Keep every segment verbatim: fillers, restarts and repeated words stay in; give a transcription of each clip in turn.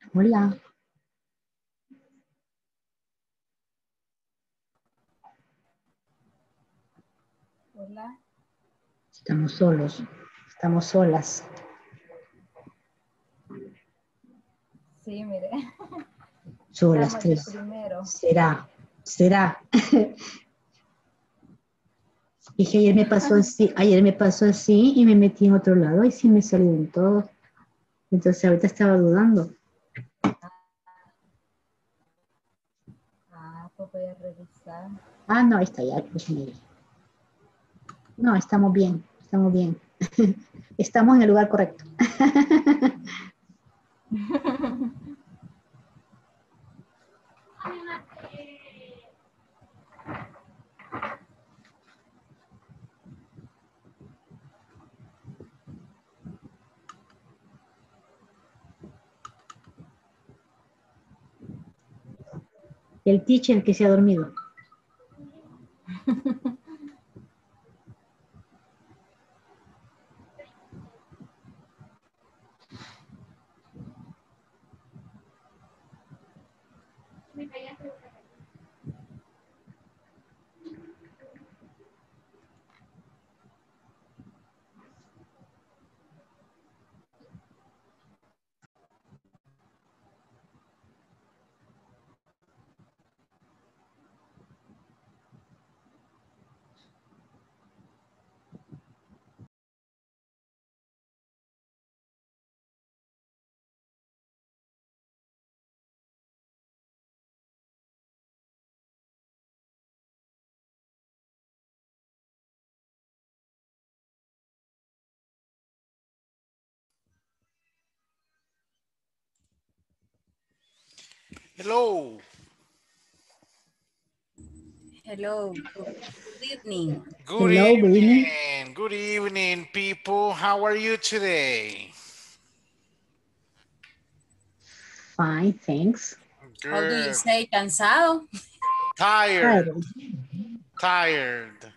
Hola. Hola. Estamos solos. Estamos solas. Sí, mire. Solas Estamos de tres. primero. Será. Será. Y que ayer me pasó así, ayer me pasó así y me metí en otro lado y sí me salieron todos. Entonces ahorita estaba dudando. Ah, pues voy a revisar. Ah, no, ahí está ya. Pues, mire. No, estamos bien, estamos bien. Estamos en el lugar correcto. El teacher que se ha dormido. Hello. Hello, good evening. Good Hello, good evening. evening. Good evening, people. How are you today? Fine, thanks. How do you Good. say cansado? Tired. Tired. Tired.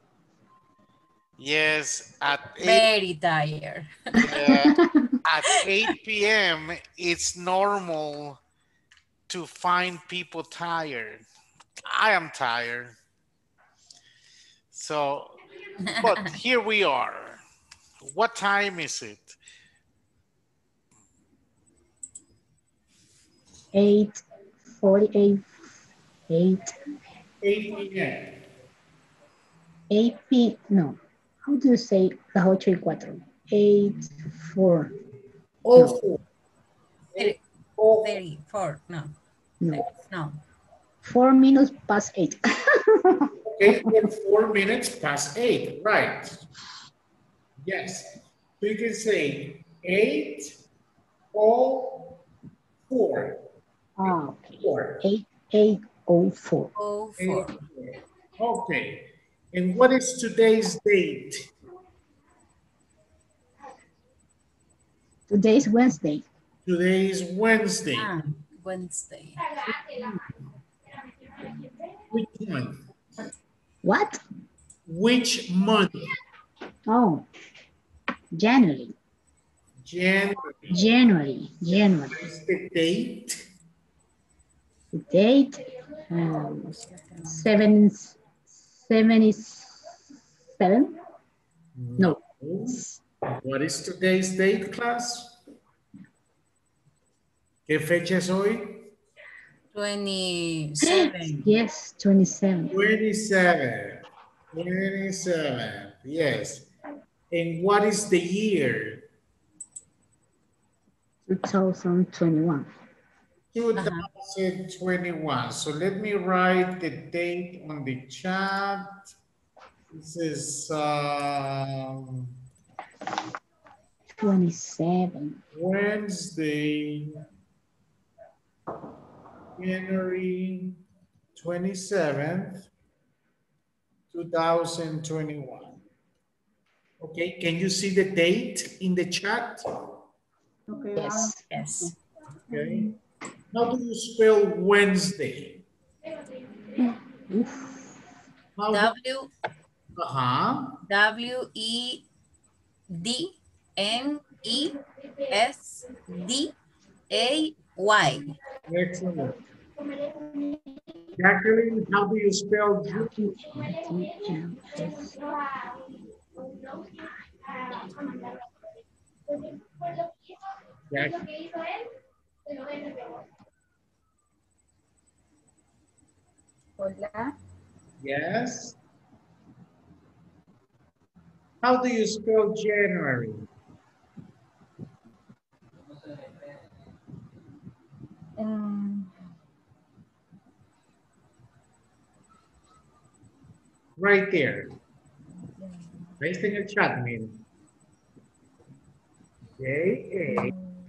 Yes, at eight, Very tired. yeah, at eight p m it's normal to find people tired. I am tired. So, but here we are. What time is it? eight forty-eight. eight. eight p m eight p. No. How do you say las ocho y cuatro? eight, four. No. Oh, Thirty- oh, thirty-four, no, No. no. Four minutes past eight. okay, we're four minutes past eight, right? Yes. So you can say eight oh four. Ah, okay. Four. Eight, eight oh four. Oh, Eight, four. four. Okay. And what is today's date? Today is Wednesday. Today is Wednesday. Ah, Wednesday. Which month? What? Which month? Oh, January. January. January. January. What's the date? The date. Um, seven, seventy-seven. No. What is today's date, class? ¿Qué fecha es hoy? twenty-seven. Yes, twenty-seven. twenty-seven. twenty-seven. Yes. And what is the year? two thousand twenty-one. two thousand twenty-one. So let me write the date on the chat. This is um, twenty-seven. Wednesday, January twenty-seventh, two thousand twenty-one. Okay, can you see the date in the chat? Okay. Yes. Yes. Okay. How do you spell Wednesday? How do, W, uh-huh. W, E, D, N, E, S, D, A, Y. Excellent. Jacqueline, how do you spell June? Jacqueline. Hola. Yes. How do you spell January? Um, Right there. Ahí está en el chat, miren. J A.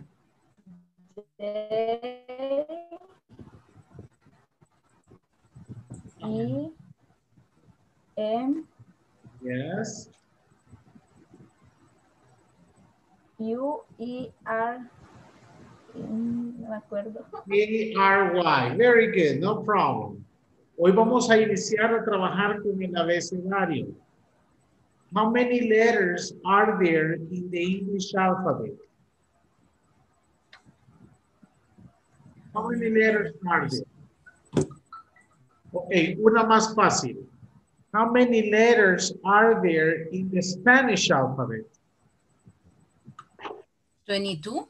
J E M Yes. U E R. Mm, No me acuerdo. A R Y. Very good, no problem. Hoy vamos a iniciar a trabajar con el abecedario. How many letters are there in the English alphabet? How many letters are there? Okay, una más fácil. How many letters are there in the Spanish alphabet? twenty-two.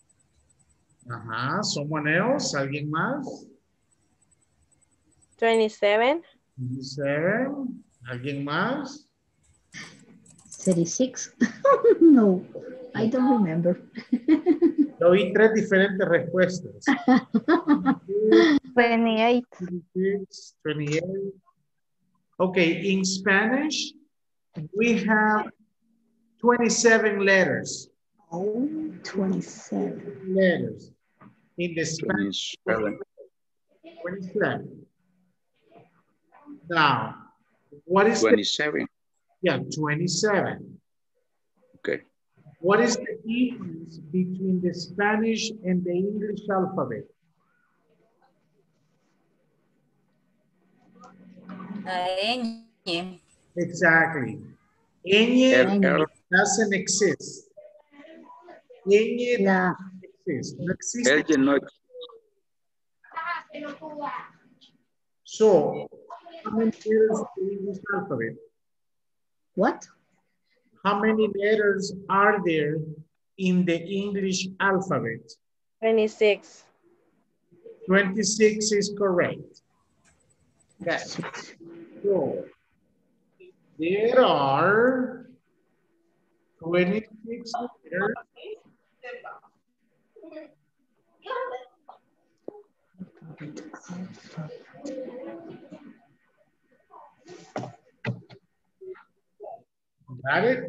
Ajá, someone else, alguien más? twenty-seven. twenty-seven, alguien más? thirty-six. No, I don't remember. Yo oí tres diferentes respuestas. twenty-eight. twenty-six, twenty-eight. Okay, in Spanish, we have twenty-seven letters. Oh, twenty-seven. Letters. In the Spanish, twenty-seven. twenty-seven. Now, what is the, twenty-seven. yeah, twenty-seven. Okay. What is the difference between the Spanish and the English alphabet? La ñ. Exactly. Ñ L, L, doesn't exist. Ñ La, doesn't exist. No existe. L no existe. So, how many letters in the English alphabet? what? How many letters are there in the English alphabet? twenty-six. twenty-six is correct. Yes. So, there are twenty-six letters. Got it?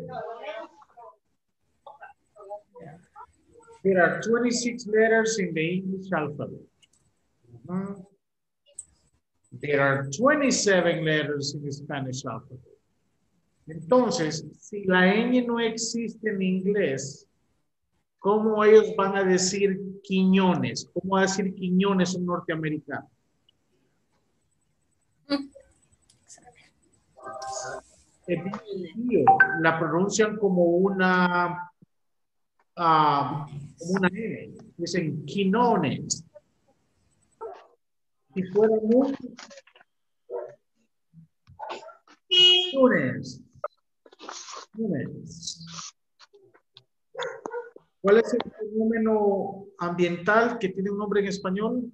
There are twenty-six letters in the English alphabet. Mhm. There are twenty-seven letters in the Spanish alphabet. Entonces, si la ñ no existe en inglés, ¿cómo ellos van a decir Quiñones? ¿Cómo va a decir Quiñones un norteamericano? Es bien sencillo. La pronuncian como una ah, como una N. Dicen Quinones. Si fuera muy Quinones. Quinones. ¿Cuál es el fenómeno ambiental que tiene un nombre en español?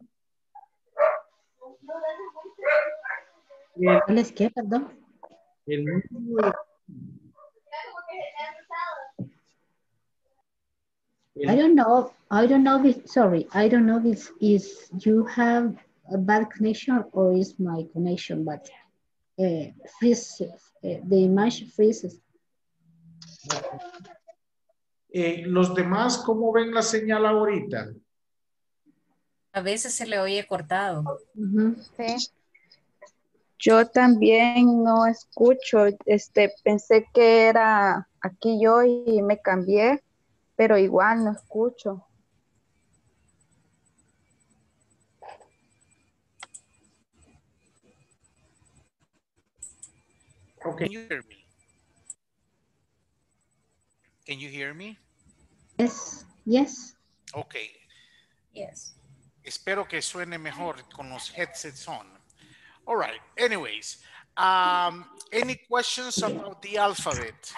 El, ¿Cuál es qué, perdón? el número I don't know. I don't know if, sorry, I don't know if is you have a bad connection or is my connection, but uh, freezes, uh, the image freezes. Eh, los demás, ¿cómo ven la señal ahorita? A veces se le oye cortado. Uh-huh. Sí. Yo también no escucho, este, pensé que era aquí yo y me cambié, pero igual no escucho. Okay. Can you hear me? Can you hear me? Yes, yes. Okay. Yes. Espero que suene mejor con los headsets on. All right. Anyways, um, any questions about the alphabet?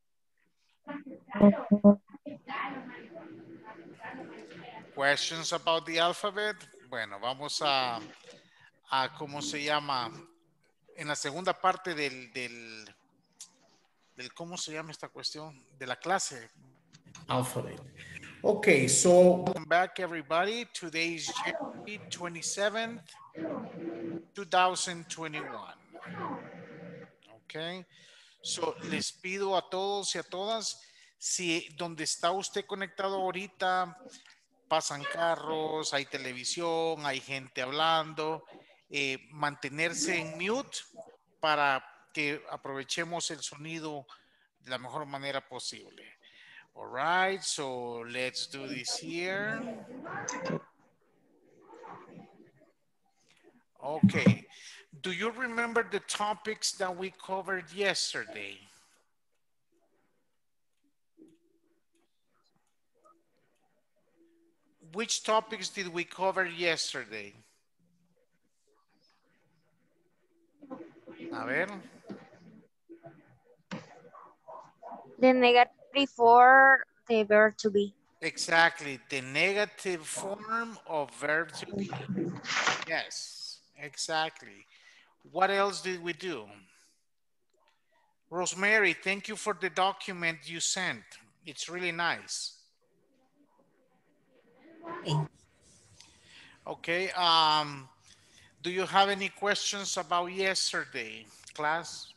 Questions about the alphabet? Bueno, vamos a, a ¿cómo se llama? En la segunda parte del, del, del, ¿cómo se llama esta cuestión? De la clase. Alphabet. Okay, so welcome back everybody. Today is January twenty-seventh, two thousand twenty-one. Okay, so les pido a todos y a todas, si donde está usted conectado ahorita, pasan carros, hay televisión, hay gente hablando, eh, mantenerse en mute para que aprovechemos el sonido de la mejor manera posible. All right, so let's do this here. Okay, do you remember the topics that we covered yesterday? Which topics did we cover yesterday? A ver. The negative for the verb to be. Exactly, the negative form of verb to be. Yes, exactly. What else did we do? Rosemary, thank you for the document you sent. It's really nice. Okay, um, do you have any questions about yesterday, class?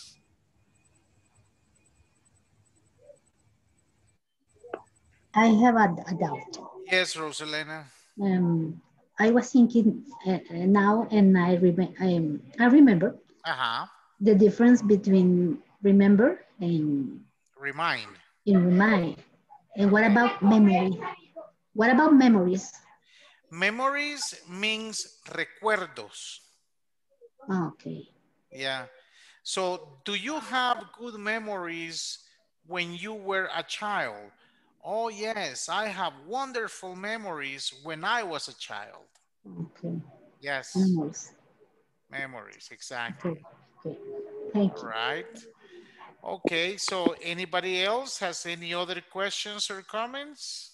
I have a, a doubt. Yes, Rosalena. Um, I was thinking uh, uh, now, and I, rem um, I remember Uh-huh. the difference between remember and Remind. and remind. And what about memory? What about memories? Memories means recuerdos. Okay. Yeah. So do you have good memories when you were a child? Oh, yes, I have wonderful memories when I was a child. Okay. Yes. Memories. Memories, exactly. Okay. Okay. Thank you. All right. Okay, so anybody else has any other questions or comments?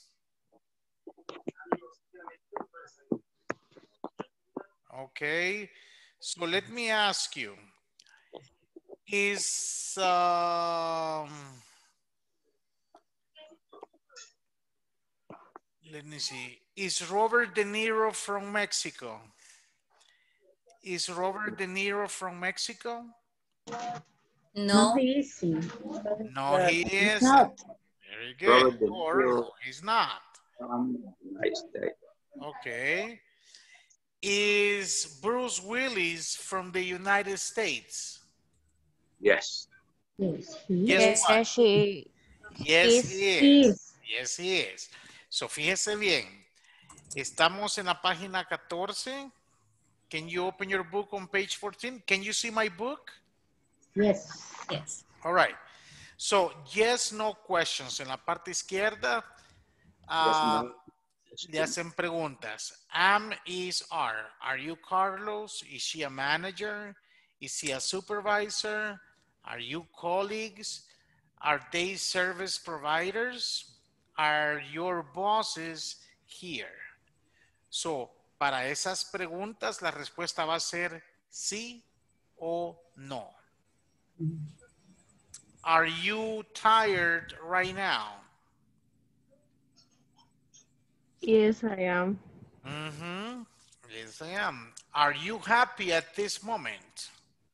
Okay, so let me ask you, is, um, let me see, is Robert De Niro from Mexico? Is Robert De Niro from Mexico? No, No, he is. No, he He's is. not. Very good. Or no, he's not. Um, nice day. Okay. Is Bruce Willis from the United States? Yes. Yes, he Yes, is. what? Yes, she Yes, is. he He is. is. Yes, he is. So, fíjese bien. Estamos en la página catorce. Can you open your book on page fourteen? Can you see my book? Yes. yes. All right. So, yes, no questions. En la parte izquierda, Yes, uh, no. le hacen preguntas. Am, is, are. Are you Carlos? Is she a manager? Is he a supervisor? Are you colleagues? Are they service providers? Are your bosses here? So, para esas preguntas, la respuesta va a ser sí o no. Are you tired right now? Yes, I am. Mm-hmm. Yes, I am. Are you happy at this moment?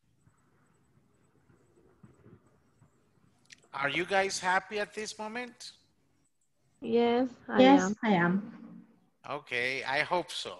Are you guys happy at this moment? Yes, I Yes, am. I am. Okay, I hope so.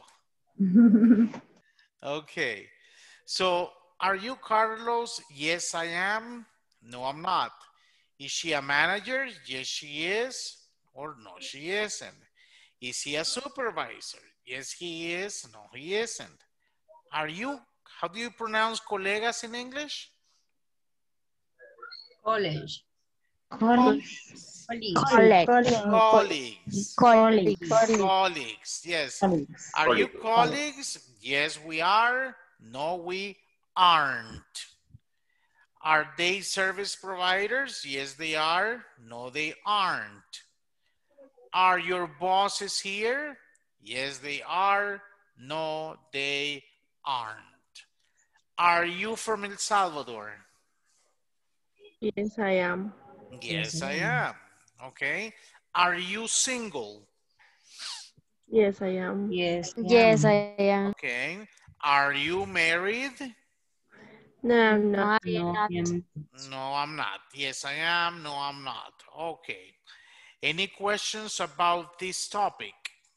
Okay, so are you Carlos? Yes, I am. No, I'm not. Is she a manager? Yes, she is. Or no, she isn't. Is he a supervisor? Yes, he is. No, he isn't. Are you, how do you pronounce colegas in English? College. Colleagues. College. Colleagues. Colleagues. Colleagues. Yes. Colleagues. Are you Colleagues. colleagues? Yes, we are. No, we aren't. Are they service providers? Yes, they are. No, they aren't. Are your bosses here? Yes, they are. No, they aren't. Are you from El Salvador? Yes, I am. Yes, I am. Okay. Are you single? Yes, I am. Yes. Yes, I am. Okay. Are you married? No, I'm No, not. I am not. No, I'm not. Yes, I am. No, I'm not. Okay. Any questions about this topic?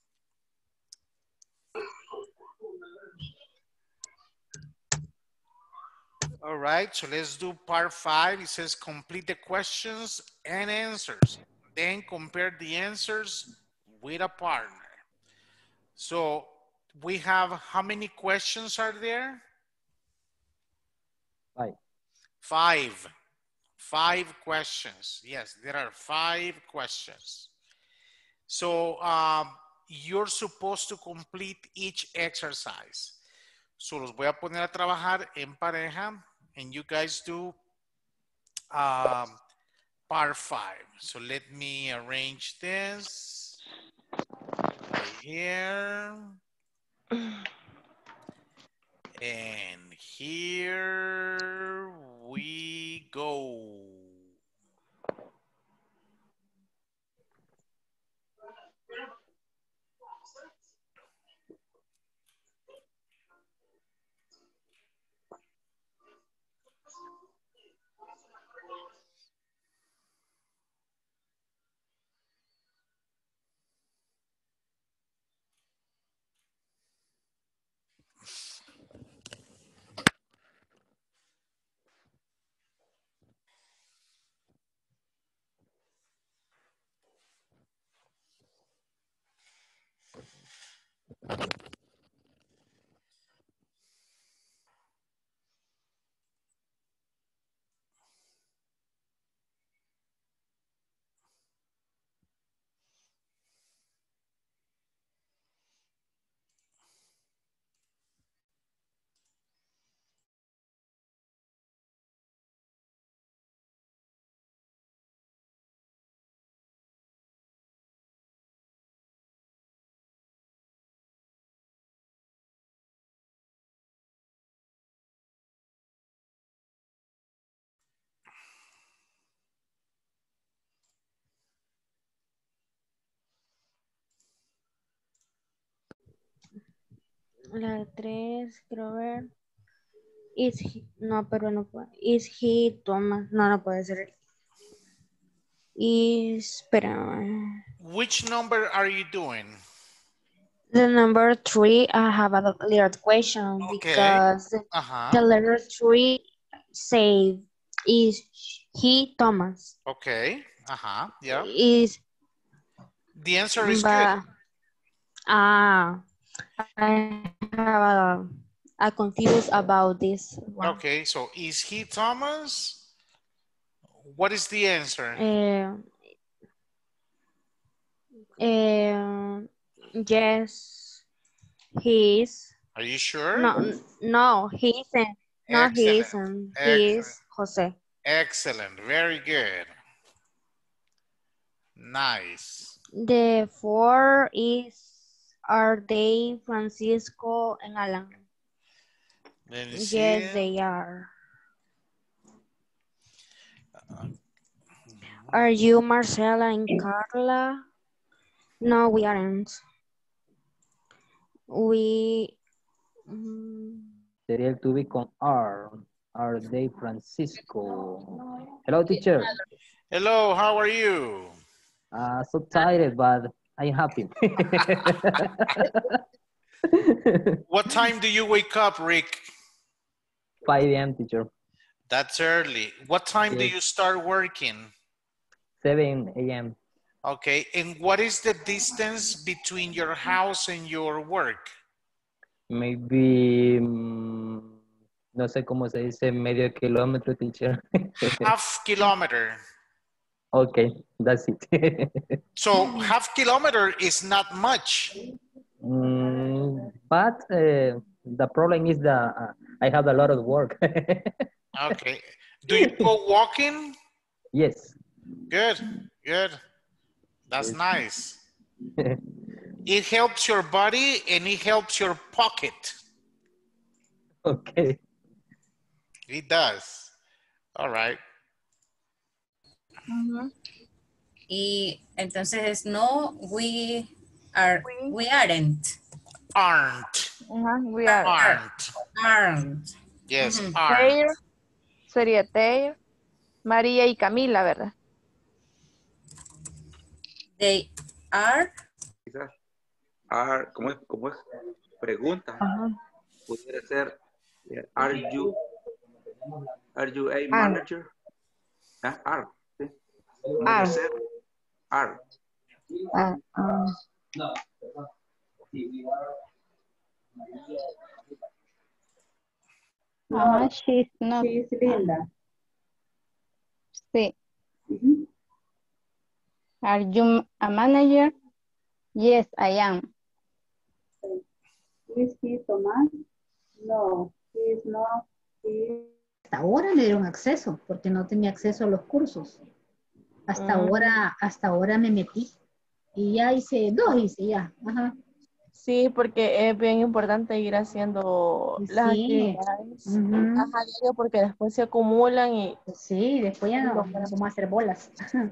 All right, so let's do part five. It says complete the questions and answers. Then compare the answers with a partner. So we have, how many questions are there? Five. Five. Five questions. Yes, there are five questions. So um, you're supposed to complete each exercise. So los voy a poner a trabajar en pareja, and you guys do um, part five. So let me arrange this right here. And here we go. La tres, quiero ver. Is he, no, pero no puede. Is he Thomas? No, no puede ser. Is, espera. Which number are you doing? The number three, I have a little question Okay. because Uh-huh. the letter three say, is he Thomas? Okay. Uh-huh. Yeah. Is, The answer is but, good. ah, I have a, I confused about this one. Okay, so is he Thomas? What is the answer? Uh, uh, yes, he is. Are you sure? No, no, he isn't. No, he isn't. He is Jose. Excellent. Very good. Nice. The four is, are they Francisco and Alan? Let me see. Yes, they are. Are you Marcela and Carla? No, we aren't. We... mm, Sería el to be con R. Are they Francisco? Hello, teacher. Hello, how are you? Uh, so tired, but I'm happy. What time do you wake up, Rick? five A M, teacher. That's early. What time Yes. do you start working? seven A M Okay, and what is the distance between your house and your work? Maybe, mm, no sé cómo se dice, medio kilómetro, teacher. Half kilometer. Okay, that's it. So half kilometer is not much. Mm, but uh, the problem is that uh, I have a lot of work. Okay. Do you go walking? Yes. Good, good. That's Yes. nice. It helps your body and it helps your pocket. Okay. It does. All right. Ujú. Y entonces no, we are, We, we aren't. Aren't. ajá, we are. Aren't. Aren't. Yes, Ujú. aren't. There sería there. María y Camila, ¿verdad? They are. Quizás, are, ¿cómo es? ¿Cómo es? Pregunta. Ajá. Pudiera ser, eh, are you, are you a Are. manager? Ah, are, ¿sí? Pudiera Are. ser, are. Ah, ah. Ajá, she's not. She's Linda. Sí. Ujú. Are you a manager? Yes, I am. Is he Tomás? No, he is not. He- Hasta ahora me dieron acceso, porque no tenía acceso a los cursos. Hasta Mm, ahora, hasta ahora me metí. Y ya hice dos, hice ya. Ajá. Sí, porque es bien importante ir haciendo las Sí. actividades Ujú. a diario porque después se acumulan y Sí, después ya no, no vamos a hacer bolas.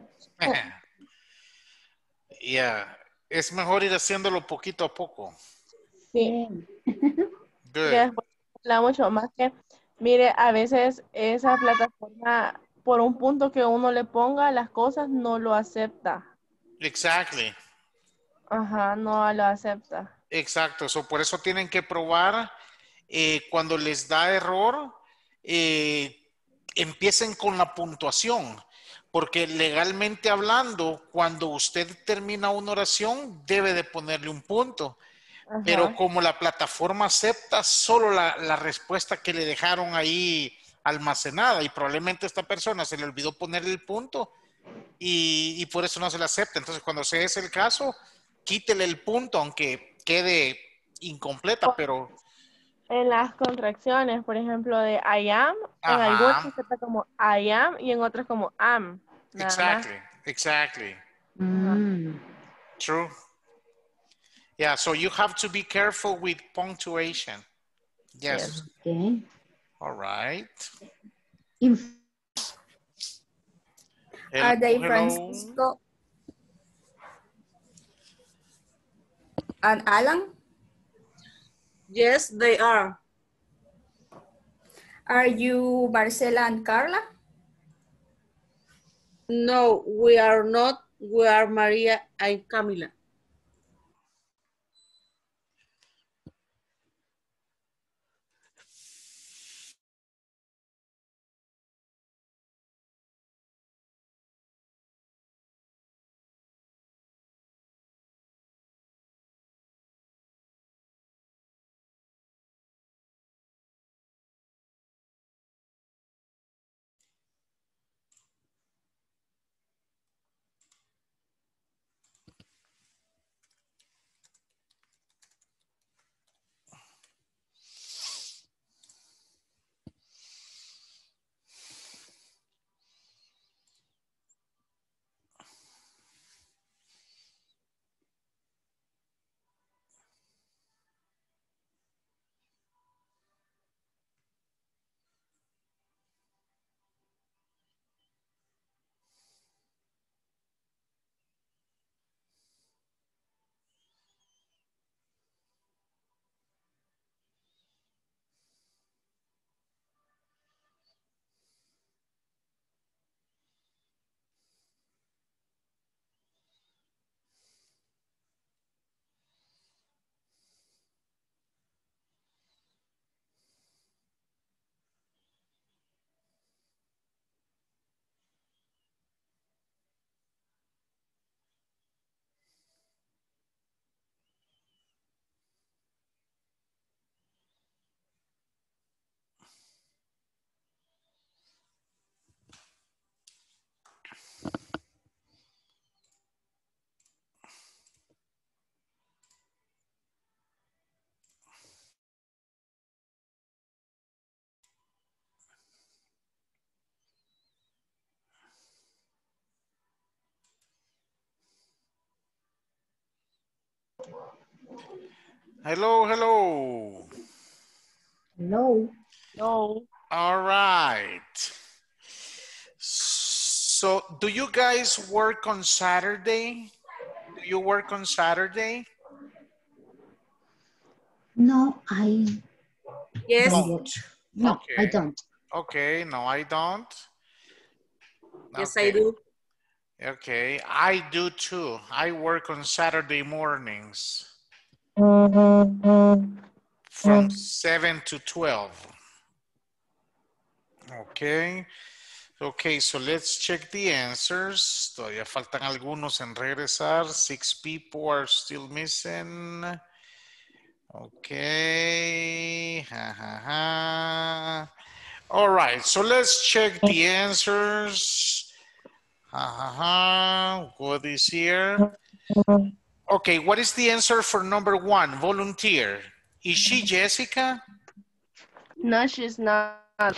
Yeah. Es mejor ir haciéndolo poquito a poco. sí, Sí. que Good. después la mucho más que, mire, a veces esa plataforma, por un punto que uno le ponga, las cosas no lo acepta. Exactly. Ajá, no lo acepta. Exacto. So, por eso tienen que probar eh, cuando les da error, eh, empiecen con la puntuación. Porque legalmente hablando, cuando usted termina una oración, debe de ponerle un punto. Pero Ajá. como la plataforma acepta solo la, la respuesta que le dejaron ahí almacenada y probablemente a esta persona se le olvidó ponerle el punto y, y por eso no se le acepta. Entonces, cuando ese es el caso, quítele el punto, aunque quede incompleta, pero... En las contracciones, por ejemplo, de I am, en algunas se Ajá, acepta como I am y en otras como am, nada más. exactly, exactly. Ajá. Mm. True. Yeah, so you have to be careful with punctuation. Yes. Okay. All right. Inf- Hello, Are they hello. Francisco and Alan? Yes, they are. Are you Marcela and Carla? No, we are not. We are Maria and Camila. Hello, hello. Hello. No. All right. So, do you guys work on Saturday? Do you work on Saturday? No, I Yes, don't work. No, I Okay. don't. Okay, no, I don't. yes, I Okay. do. Okay, I do too. I work on Saturday mornings from seven to twelve. Okay. Okay, so let's check the answers. Todavía faltan algunos en regresar. Six people are still missing. Okay. Ha, ha, ha. All right, so let's check the answers. Ha, ha, ha. What is here? Okay, what is the answer for number one? Volunteer. Is she Jessica? No, she's not.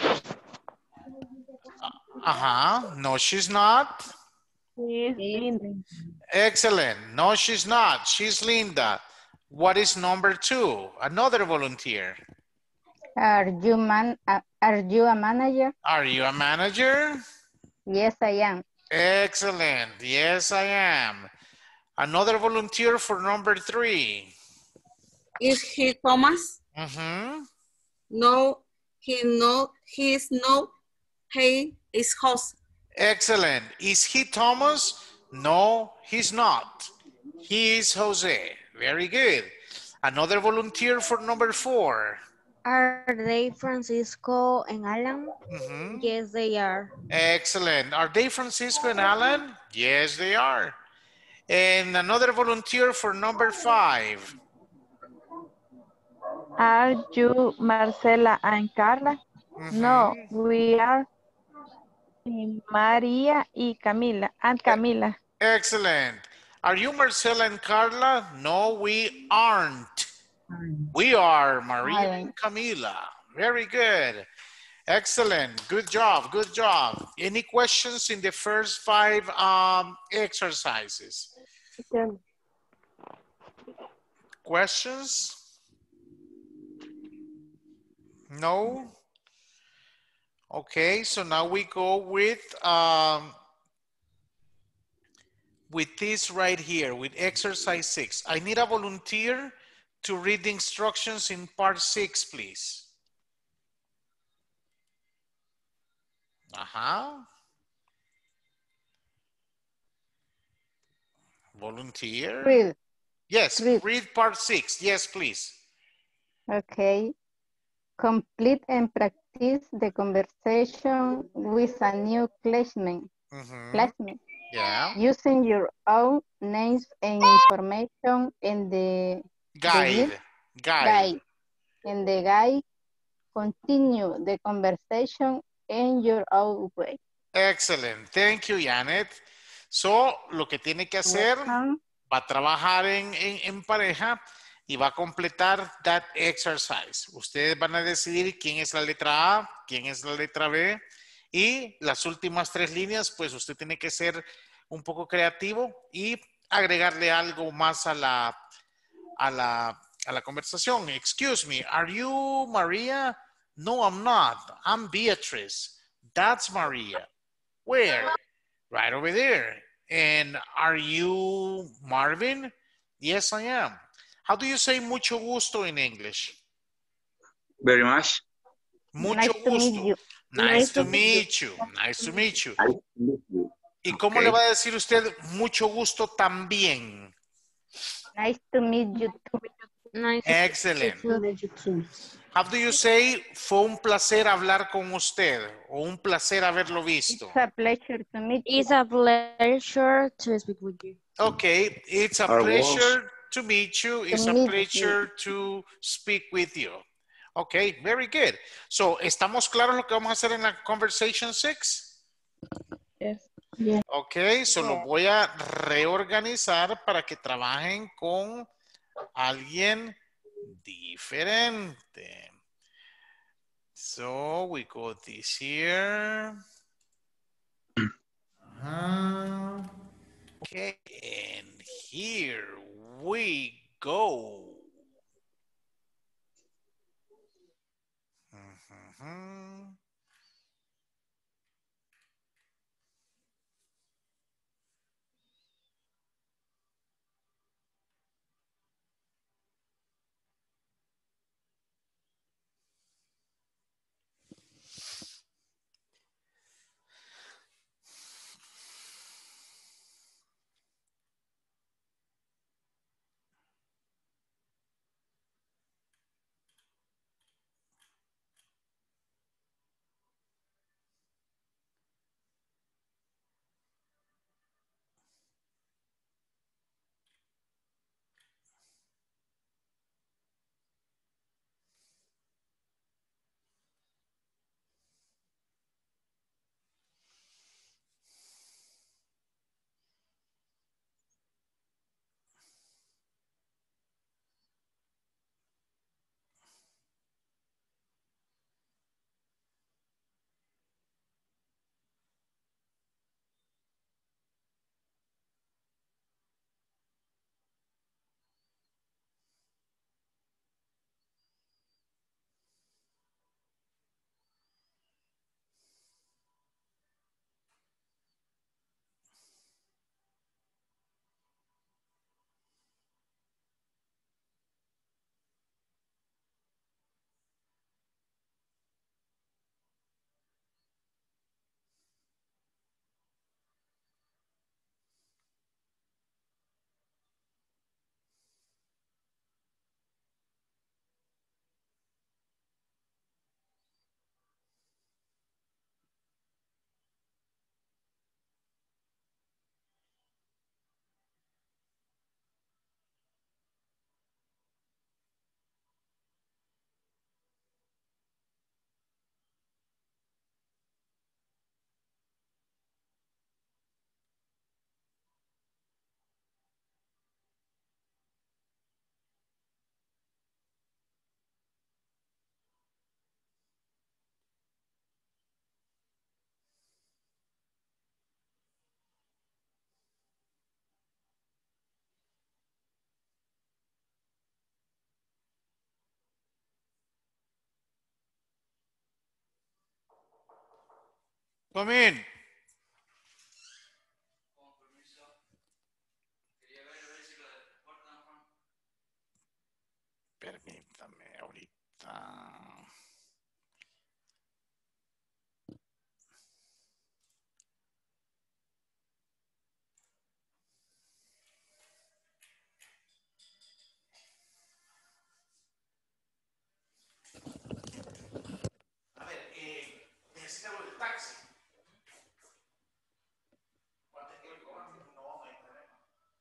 Uh-huh. No, she's not. She's Linda. Excellent. No, she's not. She's Linda. What is number two? Another volunteer. Are you man? Uh, are you a manager? Are you a manager? Yes, I am. Excellent. Yes, I am. Another volunteer for number three. Is he Thomas? Mm-hmm. No, he no, he is no, he is host. Excellent. Is he Thomas? No, he's not. He is Jose. Very good. Another volunteer for number four. Are they Francisco and Alan? Mm-hmm. Yes, they are. Excellent. Are they Francisco and Alan? Yes, they are. And another volunteer for number five. Are you Marcela and Carla? Mm-hmm. No, we are María y Camila, and Camila. Excellent. Are you Marcela and Carla? No, we aren't. We are Maria and Camila. Very good. Excellent. Good job. Good job. Any questions in the first five um, exercises? Questions? No? Okay, so now we go with um, with this right here, with exercise six. I need a volunteer to read the instructions in part six, please. Uh-huh. Volunteer. Read. Yes, Read. read part six. Yes, please. Okay. Complete and practice the conversation with a new classmate. Mm-hmm. classmate. Yeah. Using your own names and information in the Guide. the Guide. guide. In the guide, continue the conversation in your own way. Excellent. Thank you, Janet. So, lo que tiene que hacer, Welcome. va a trabajar en, en, en pareja y va a completar that exercise. Ustedes van a decidir quién es la letra A, quién es la letra B y las últimas tres líneas, pues usted tiene que ser un poco creativo y agregarle algo más a la, a la, a la conversación. Excuse me, are you Maria? No, I'm not. I'm Beatrice. That's Maria. Where? Right over there. And are you Marvin? Yes, I am. How do you say mucho gusto in English? Very much. Mucho Nice to meet gusto. you. Nice, Nice to to meet you. Nice to meet you. Nice to meet you. ¿Y cómo Okay. le va a decir usted mucho gusto también? Nice to meet you too. Nice. Excellent. How do you say fue un placer hablar con usted o un placer haberlo visto? It's a pleasure to meet you. It's a pleasure to speak with you. Okay, it's a Or pleasure to meet you. It's a meet you. pleasure to speak with you. Okay, very good. So, ¿estamos claros lo que vamos a hacer en la conversation six? Yes. Ok, so lo voy a reorganizar para que trabajen con alguien diferente. So we got this here. Uh, okay, and here we Come in. Permítame ahorita. A ver, eh, necesitamos el taxi. ¿Cuánto quiero que cobran? No, no hay problema.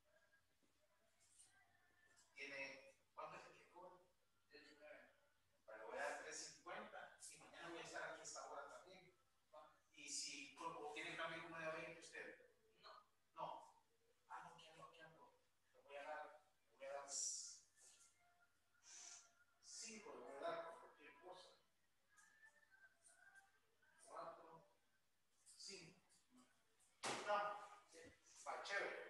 Tiene, ¿cuánto es el que cobra? Bueno, voy a dar tres cincuenta y mañana voy a estar aquí a esta hora también. Y si o tienen cambio como de veinte usted. No. No. Ah, no, ¿qué ando? ¿Qué ando? Le voy a dar, le voy a dar cinco, le voy a dar por cualquier cosa. Cuatro, cinco. No, va, chévere.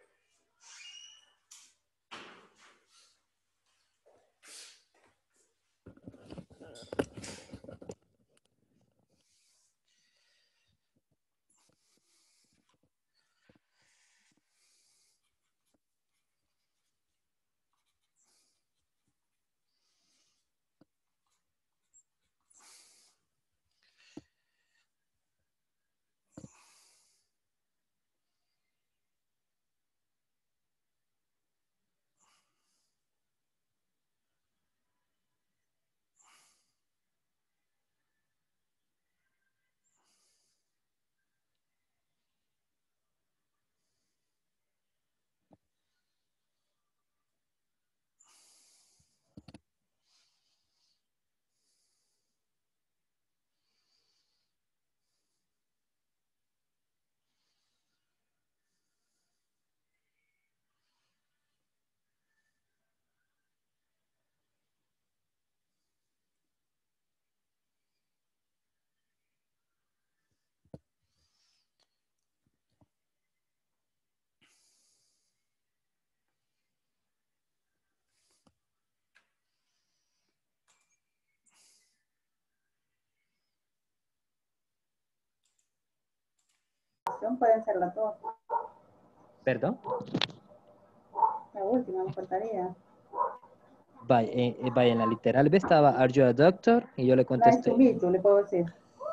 Pueden ser las dos. ¿Perdón? La última me faltaría. Vaya, eh, eh, vaya, en la literal B estaba, are you a doctor? Y yo le Nice contesté, to meet you, le puedo decir.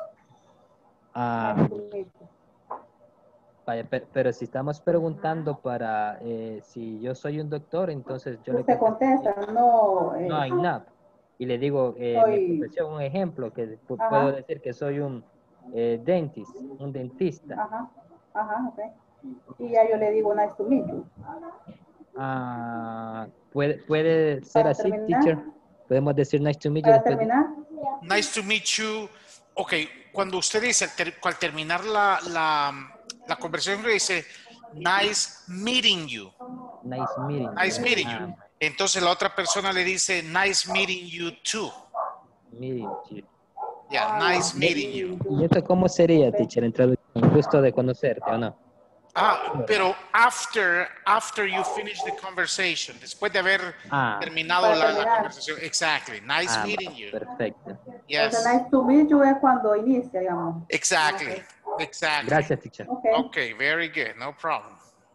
ah, Nice to meet you. vaya, pe- pero si estamos preguntando para eh, si yo soy un doctor, entonces yo le Usted contesté, contesta, no. Eh, no, I'm not. Y le digo, eh, mi soy. profesión, un ejemplo, que pu- Ajá. puedo decir que soy un eh, dentist, un dentista. Ajá, ajá, ok. Y ya yo le digo nice to meet you. Ah, ¿puede, puede ser Para así, terminar. teacher? ¿Podemos decir nice to meet you Para después de- terminar. Nice to meet you. Ok, cuando usted dice, al, ter- al terminar la, la, la conversación, le dice, nice meeting you. Nice meeting. Nice meeting you. Ah, Entonces la otra persona le dice, nice meeting you too. meeting you. Yeah, nice meeting you. ¿Y esto cómo sería, teacher, en traducción? Gusto de conocerte, ¿o no? Ah, pero after, after you finish the conversation, después de haber Ah. terminado Para la, la terminar. conversación. Exactly. Nice Ah, meeting you. perfecto. Yes. Entonces, nice to meet you es cuando inicia, digamos. Exactly. Okay. Exactly. Gracias, teacher. Okay. Okay, very good. No problem.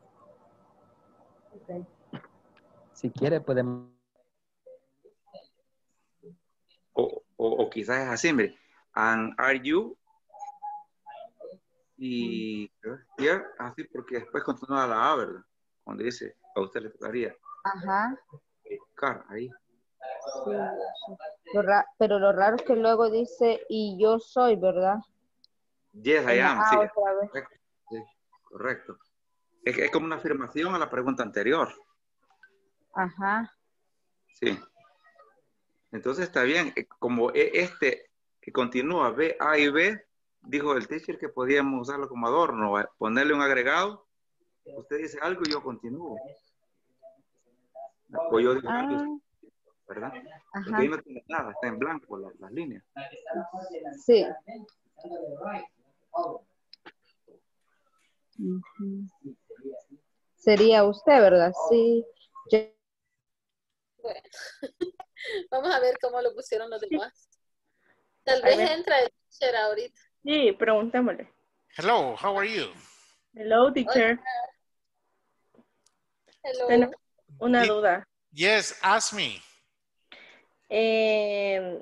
Okay. Si quiere, podemos... O, o, o quizás es así, mire. And are you? Y here, así porque después continúa la A, ¿verdad? Cuando dice, a usted le tocaría. Ajá. Car, ahí. Sí, sí. Lo ra- pero lo raro es que luego dice, y yo soy, ¿verdad? Yes, I En la am, A sí. otra vez. Correcto. Sí, correcto. Es, es como una afirmación a la pregunta anterior. Ajá. Sí. Entonces está bien. Eh, Como e- este que continúa B, A y B, dijo el teacher que podíamos usarlo como adorno, eh, ponerle un agregado. Usted dice algo y yo continúo. O yo digo algo, Ah, ¿verdad? Porque ajá. ahí no tiene nada, está en blanco la- las líneas. Sí. Ujú. Sería usted, ¿verdad? Sí. Yo- Bueno, vamos a ver cómo lo pusieron los demás. Tal Ahí vez ven. entra el teacher ahorita. Sí, preguntémosle. Hello, how are you? Hello, teacher. Hello. Tengo una Di- duda. Yes, ask me. Eh,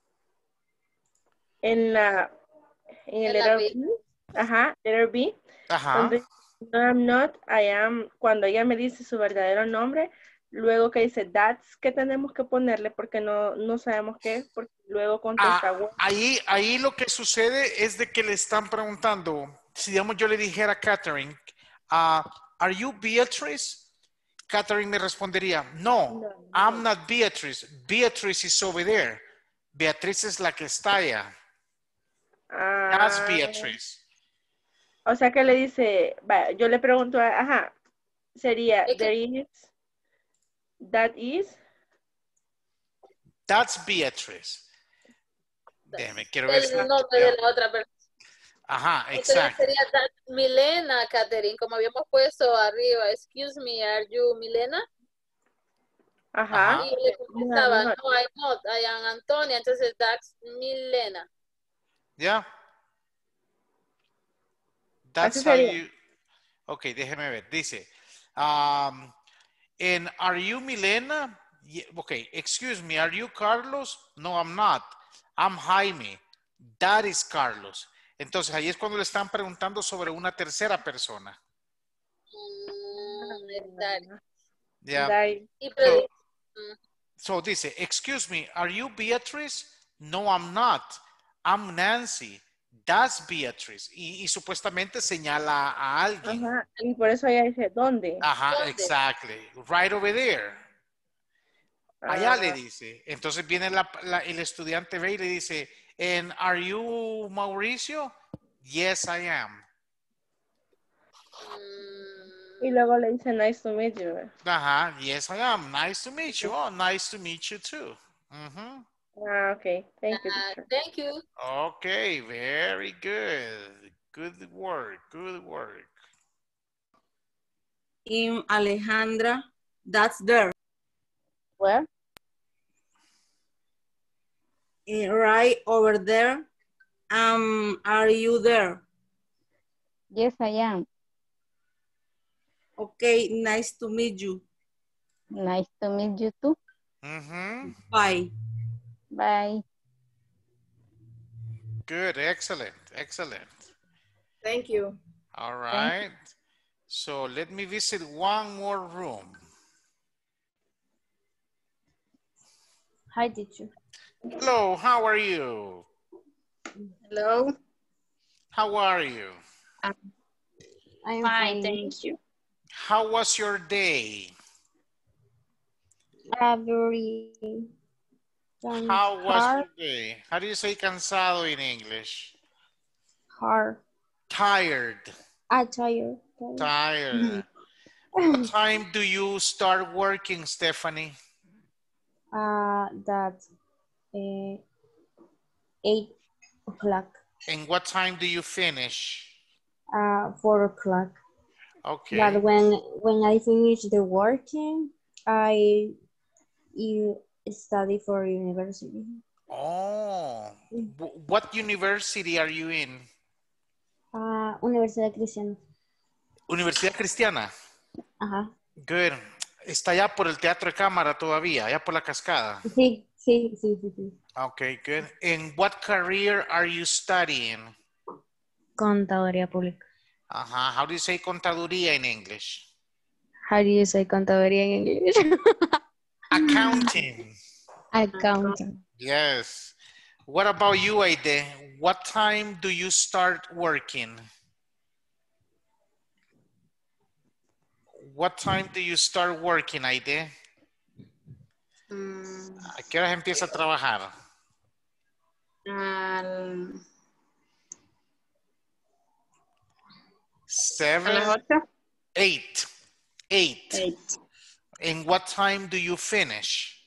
en la en el En la letter B. B, ajá, letter B, Ajá. donde no I'm not, I am, cuando ella me dice su verdadero nombre, luego que dice that's, ¿qué tenemos que ponerle? Porque no, no sabemos qué, porque luego contesta Ah, well. ahí, ahí lo que sucede es de que le están preguntando, si digamos yo le dijera a Catherine, ah, ¿are you Beatrice? Catherine me respondería, no, No, I'm not Beatrice. Beatrice is over there. Beatriz es la que está allá. That's Ah, Beatrice. o sea que le dice, va, yo le pregunto, ajá, sería Es que- there is, that is, That's Beatrice. Déjeme, quiero ver si... El nombre de la otra persona. Ajá, Entonces exacto. sería that Milena, Catherine, como habíamos puesto arriba. Excuse me, are you Milena? ajá, Ajá. Y le contestaba, no, no, I'm not, I am Antonia. Entonces that's Milena. ¿Ya? That's así how sería. you... Ok, déjeme ver. Dice, um, and are you Milena? Ye- Okay, excuse me, are you Carlos? No, I'm not. I'm Jaime. That is Carlos. Entonces, ahí es cuando le están preguntando sobre una tercera persona. Mm, exacto. Ya. That- Y So, pregunta, mm, so dice, excuse me, are you Beatrice? No, I'm not. I'm Nancy. That's Beatrice. Y, y supuestamente señala a alguien. Ajá, y por eso ella dice, ¿dónde? Ajá, ¿dónde? exactly. Right over there. Allá le Ah, dice. Entonces viene la- la- el estudiante ve y le dice, and are you Mauricio? Yes, I am. y luego le dice, nice to meet you. Ajá, yes, I am. Nice to meet you. Oh, nice to meet you too. Ujú. Ah, ok, thank you, Ah, teacher. thank you. Okay, very good. Good work, good work. In Alejandra, that's there. Where? Eh, right over there. Um, are you there? Yes, I am. Okay, nice to meet you. Nice to meet you too. Ujú. Bye. Bye. Good, excellent, excellent. Thank you. All right. So let me visit one more room. Hi, teacher. Hello, how are you? Hello. How are you? I'm Fine, thank you. How was your day? Uh, very um, How was hard, your day? How do you say cansado in English? hard. Tired. I tired. tired. Tired. What time do you start working, Stephanie? Uh, that's uh, eight o'clock. And what time do you finish? Uh, four o'clock. Okay. But when when I finish the working, I you study for university. Oh, W- what university are you in? Uh, Universidad Cristiana. Universidad Cristiana. Ajá. Good. Está allá por el Teatro de Cámara todavía, allá por la cascada. Sí, sí, sí, sí, sí. Okay, good. And what career are you studying? Contaduría pública. Uh-huh. How do you say contaduría in English? How do you say contaduría in English? Accounting. Accountant. Yes. What about you, Aide? What time do you start working? What time do you start working, Aide? Mm, ¿A qué horas empieza a trabajar? al- Seven? a las ocho. Eight. Eight. Eight. And what time do you finish?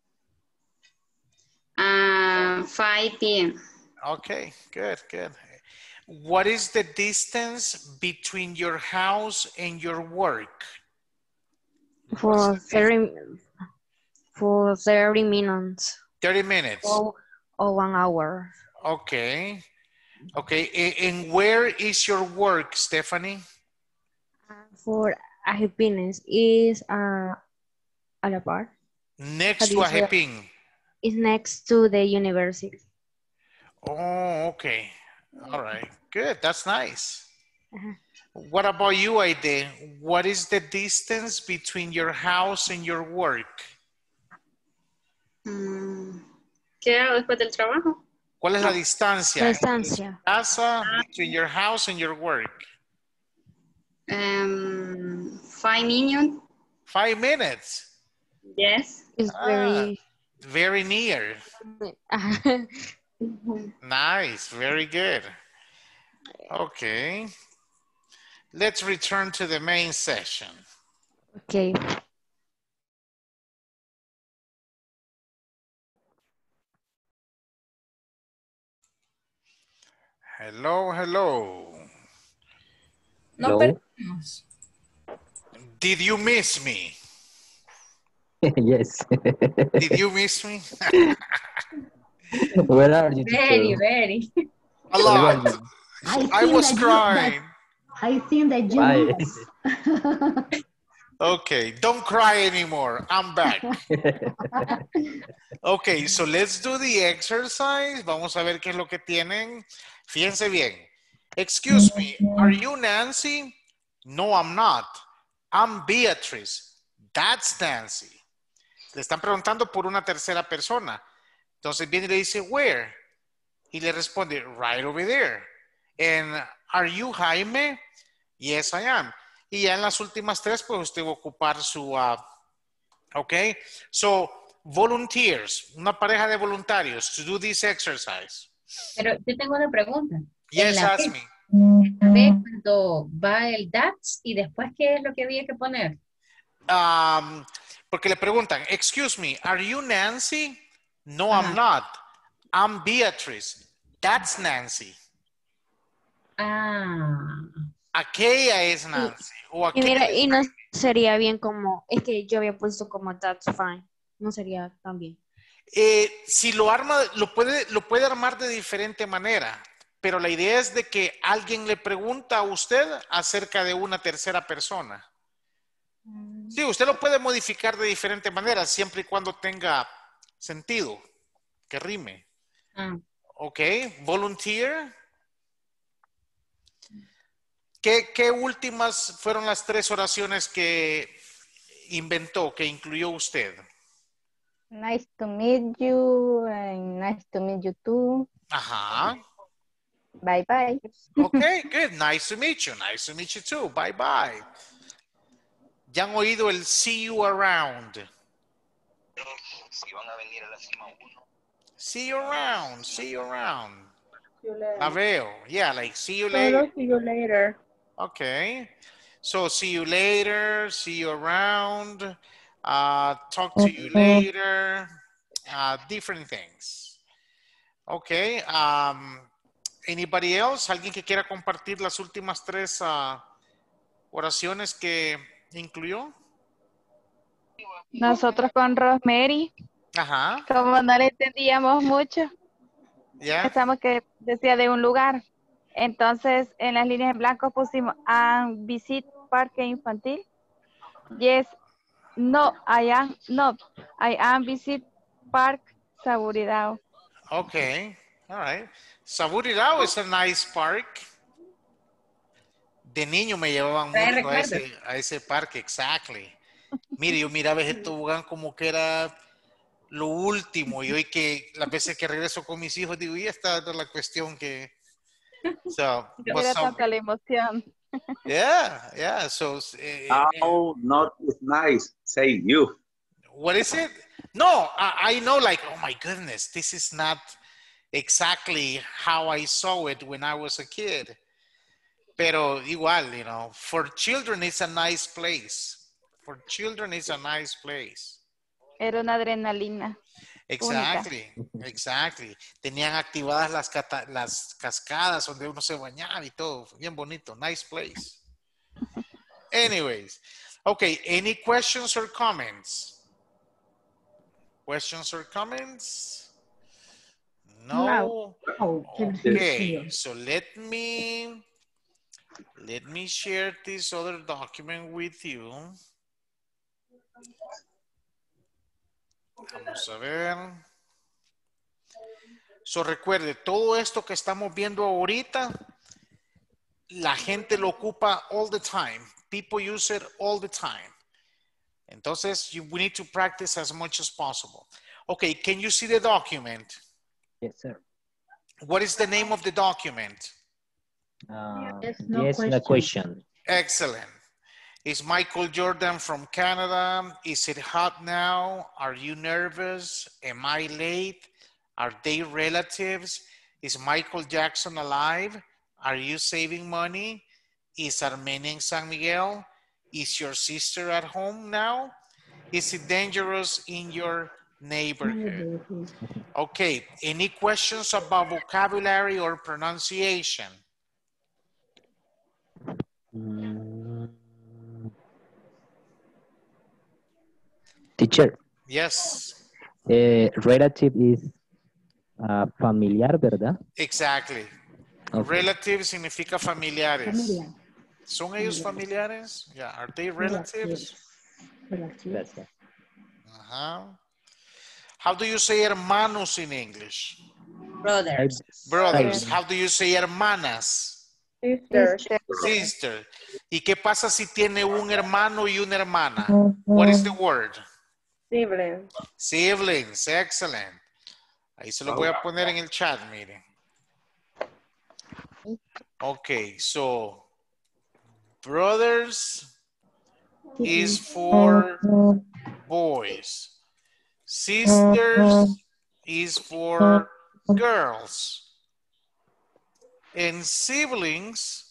Uh, five p m Okay, good, good. What is the distance between your house and your work? For thirty, for thirty minutes. thirty minutes. Or, or one hour. Okay. Okay, a- and where is your work, Stephanie? For happiness is uh, a la par. Next to Ajepin. Is next to the university. Oh, okay. All right, good. That's nice. Uh-huh. What about you, Aide? What is the distance between your house and your work? Mm, ¿Qué hago después del trabajo? ¿Cuál es la distancia? La distancia. Casa, between your house and your work. Um, five minutes. Five minutes. Yes. It's Ah, very... very near. Uh-huh. Nice, very good. Okay. Let's return to the main session. Okay. Hello, hello. No Hello? perdimos. Did you miss me? Yes. Did you miss me? Where are you, Very, teacher? very. A Where were lot. you? I, I think was that you- crying. that- I think that you Why? miss. Okay, don't cry anymore. I'm back. Okay, so let's do the exercise. Vamos a ver qué es lo que tienen. Fíjense bien. Excuse me, are you Nancy? No, I'm not. I'm Beatrice. That's Nancy. Le están preguntando por una tercera persona. Entonces viene y le dice, where? Y le responde, right over there. And are you Jaime? Yes, I am. Y ya en las últimas tres, pues usted va a ocupar su, uh, ok. So, volunteers, una pareja de voluntarios to do this exercise. Pero yo tengo una pregunta. Yes, En la ask B, me. en la B, cuando va el that's y después, ¿qué es lo que había que poner? Um, porque le preguntan, excuse me, are you Nancy? No, I'm not. I'm Beatrice. That's Nancy. Ah. Aquella es Nancy. O Y mira, aquella es y no sería bien como, es que yo había puesto como that's fine. No sería tan bien. Eh, si lo arma, lo puede, lo puede armar de diferente manera, pero la idea es de que alguien le pregunta a usted acerca de una tercera persona. Sí, usted lo puede modificar de diferente manera, siempre y cuando tenga sentido, que rime. Ah. Ok, volunteer. ¿Qué, ¿Qué últimas fueron las tres oraciones que inventó, que incluyó usted? Nice to meet you, and nice to meet you too. Ajá. Bye bye. Okay, good. Nice to meet you. Nice to meet you too. Bye bye. ¿Ya han oído el see you around? Si van a venir a la cima uno. See you around. See you around. See you later. La veo. Yeah, like see you Solo later. see you later. Okay. So see you later. See you around. Uh, talk to you later. Uh, different things. Okay. Um, anybody else? ¿Alguien que quiera compartir las últimas tres uh, oraciones que incluyó? Nosotros con Rosemary, Ajá. como no le entendíamos mucho, Yeah. pensamos que decía de un lugar. Entonces, en las líneas en blanco pusimos and visit parque infantil. Yes, no, I am, no, I am visit park Saburidao. Okay. All right. Saburidao is a nice park. De niño me llevaban Trae mucho a recuerdos. ese, a ese parque, exactly. Mire, yo miraba ese tobogán como que era lo último. Y hoy que las veces que regreso con mis hijos, digo, y esta es la cuestión que... So, but Era so- tanta la emoción. yeah, yeah. So, eh, No, not is nice. Say you. what is it? No, I, I know, like, oh my goodness, this is not exactly how I saw it when I was a kid. Pero igual, you know, for children, it's a nice place. For children, it's a nice place. Era una adrenalina. Exactly, exactly. Tenían activadas las, cata- las cascadas donde uno se bañaba y todo. Bien bonito. Nice place. Anyways. Okay, any questions or comments? Questions or comments? No. Oh, Okay, so let me let me share this other document with you. Vamos a ver. So recuerde, todo esto que estamos viendo ahorita, la gente lo ocupa all the time. People use it all the time. Entonces, you, we need to practice as much as possible. Okay, can you see the document? Yes, sir. What is the name of the document? Uh, Yes, no yes, no question. Excellent. Is Michael Jordan from Canada? Is it hot now? Are you nervous? Am I late? Are they relatives? Is Michael Jackson alive? Are you saving money? Is Armenia in San Miguel? Is your sister at home now? Is it dangerous in your neighborhood? Okay, any questions about vocabulary or pronunciation? Mm. Teacher. Yes. Eh, relative is uh, familiar, ¿verdad? Exactly. Okay. Relative significa familiares. Familiar. ¿Son ellos familiares? Yeah, are they relatives? Relatives. Gracias. Uh-huh. How do you say hermanos in English? Brothers. Brothers. How do you say hermanas? Sister. Sister. ¿Y qué pasa si tiene un hermano y una hermana? What is the word? Sibling. Siblings. Excellent. Ahí se lo voy a poner en el chat, miren. Okay, so brothers is for boys. Sisters is for girls. And siblings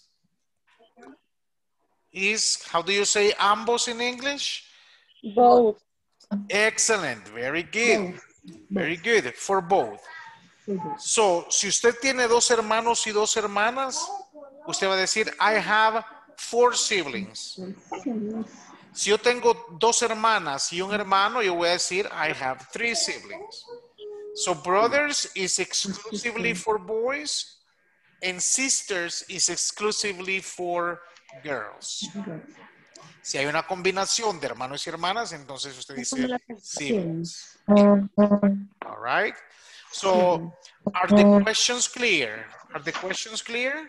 is, how do you say ambos in English? Both. Excellent, very good. Very good, for both. So, si usted tiene dos hermanos y dos hermanas, usted va a decir, I have four siblings. Si yo tengo dos hermanas y un hermano, yo voy a decir, I have three siblings. So, brothers is exclusively for boys, and sisters is exclusively for girls. Si hay una combinación de hermanos y hermanas, entonces usted dice siblings. All right. So, are the questions clear? Are the questions clear?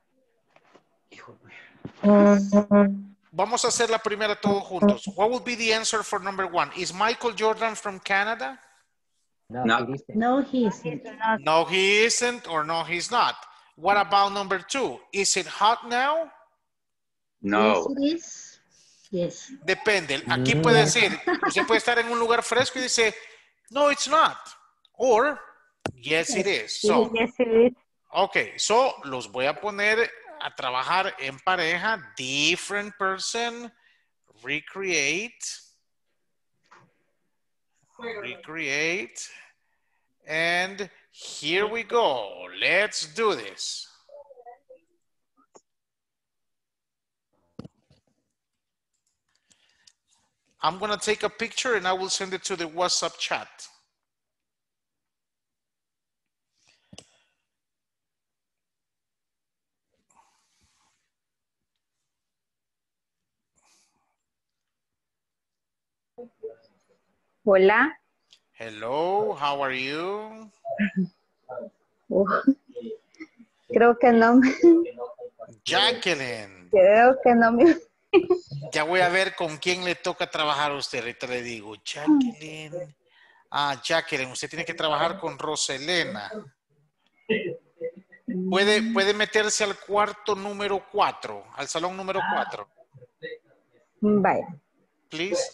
Vamos a hacer la primera todos juntos. What would be the answer for number one? Is Michael Jordan from Canada? No, No. he isn't. No, he isn't. No, he isn't, or no, he's not. What about number two? Is it hot now? No. Yes, it is. Yes. Depende. Aquí puede decir, usted puede estar en un lugar fresco y dice, no, it's not. Or, yes, it is. So, Yes, it is. okay, so los voy a poner a trabajar en pareja. Different person, recreate. Recreate. And here we go. Let's do this. I'm going to take a picture and I will send it to the WhatsApp chat. Hola. Hello, how are you? Oh, creo que no me... Jacqueline. Creo que no me... Ya voy a ver con quién le toca trabajar a usted. Ahorita le digo, Jacqueline. Ah, Jacqueline, usted tiene que trabajar con Roselena. Puede, puede meterse al cuarto número cuatro, al salón número cuatro. Vaya. Please.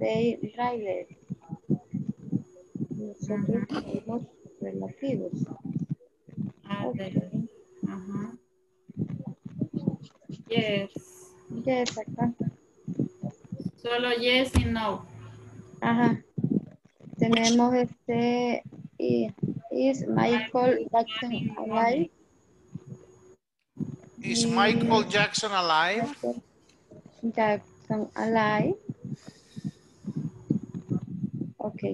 say driver. Nosotros somos relativos. A ver. Okay. Ajá. Yes. Yes, acá. Solo yes y no. Ajá. Tenemos este, y- is Michael Jackson alive? Is Michael Jackson alive? Michael Jackson alive. Okay.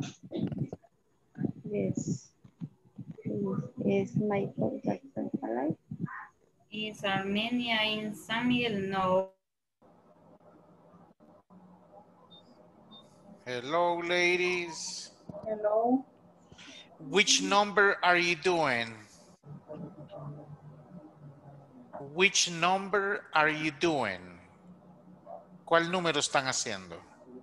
Yes. Is, is Michael Jackson alive? Is Armenia in San Miguel? No. Hello, ladies. Hello. Which number are you doing? Which number are you doing? ¿Cuál número están haciendo?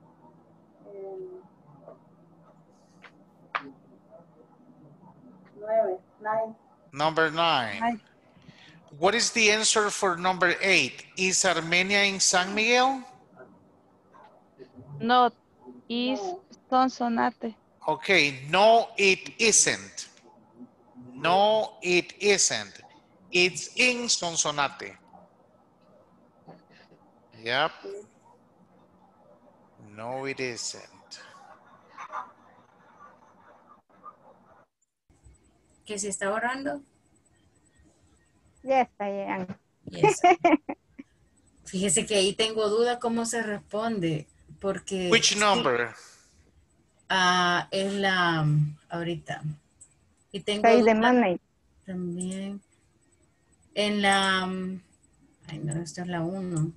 Nueve. Nine. Number nine. Nine. What is the answer for number eight? Is Armenia in San Miguel? No, is Sonsonate. Okay, no, it isn't. No, it isn't. It's in Sonsonate. Yep. No, it isn't. ¿Que se está ahorrando? Yes, I am. Yes. Fíjese que ahí tengo duda cómo se responde, porque... Which number? Ah, es la... ahorita. Y tengo Say the duda money. también. En la... ay, no, esta es la uno.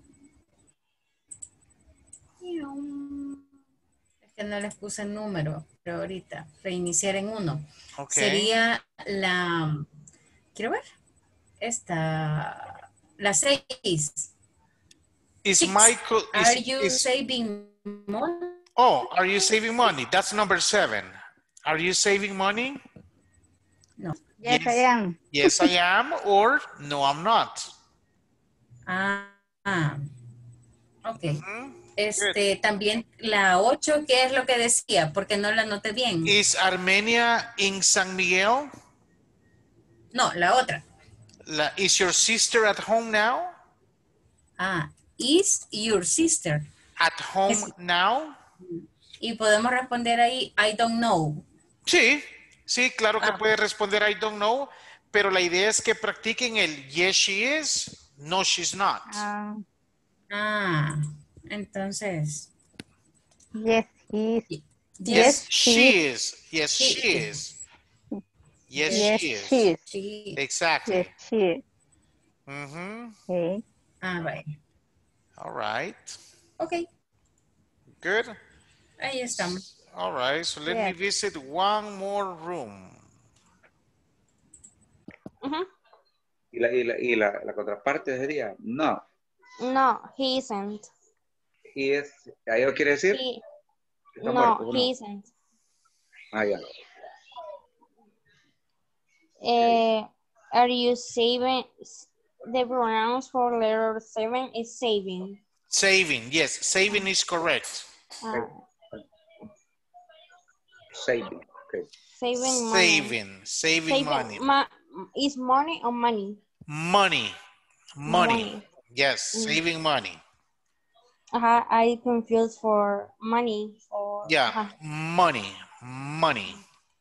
Es que no les puse el número, pero ahorita, reiniciar en uno. Okay. Sería la... quiero ver. Esta... la seis. Is Six. Michael... Is, Are you is, saving money? oh, are you saving money? That's number seven. Are you saving money? No. Yes, I am. Yes, I am, or no, I'm not. Ah, ah. Ok. Mm-hmm. Este, también la ocho, ¿qué es lo que decía? Porque no la noté bien. Is Armenia in San Miguel? No, la otra. La, is your sister at home now? Ah, is your sister. At home Es, now? y podemos responder ahí, I don't know. Sí, sí, claro que Ah. puede responder I don't know, pero la idea es que practiquen el yes she is, no she's not. Ah, Ah, entonces. yes, he is. Yes, Yes, she is. Yes, She she is. Yes, Yes, she is. she is. Sí. Exactly. Yes, she is. Mm-hmm. Okay. Ah, right. All right. Ok, Good. ahí estamos. All right. So let me Yes. visit one more room. Uh-huh. Y la, y la, y la, la contraparte sería no. No, he isn't. Y es, ¿ahí lo quiere decir? He, Está no, muerto, ¿o no? he isn't. Ah, ya. Uh, are you saving? The pronouns for letter seven is saving. Saving. Yes, saving is correct. Uh, Saving. Okay. saving money. Saving. Saving money. Ma is money or money? Money. Money. Money. Yes, Mm. saving money. Uh-huh, I confused for money or Yeah, uh-huh. money. Money.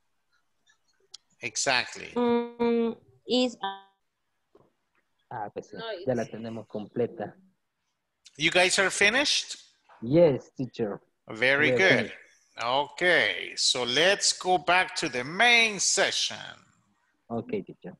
Exactly. Mm, is Ah, pues sí, No, ya la it's- tenemos completa. You guys are finished? Yes, teacher. Very We are good. finished. Okay, so let's go back to the main session. Okay, teacher.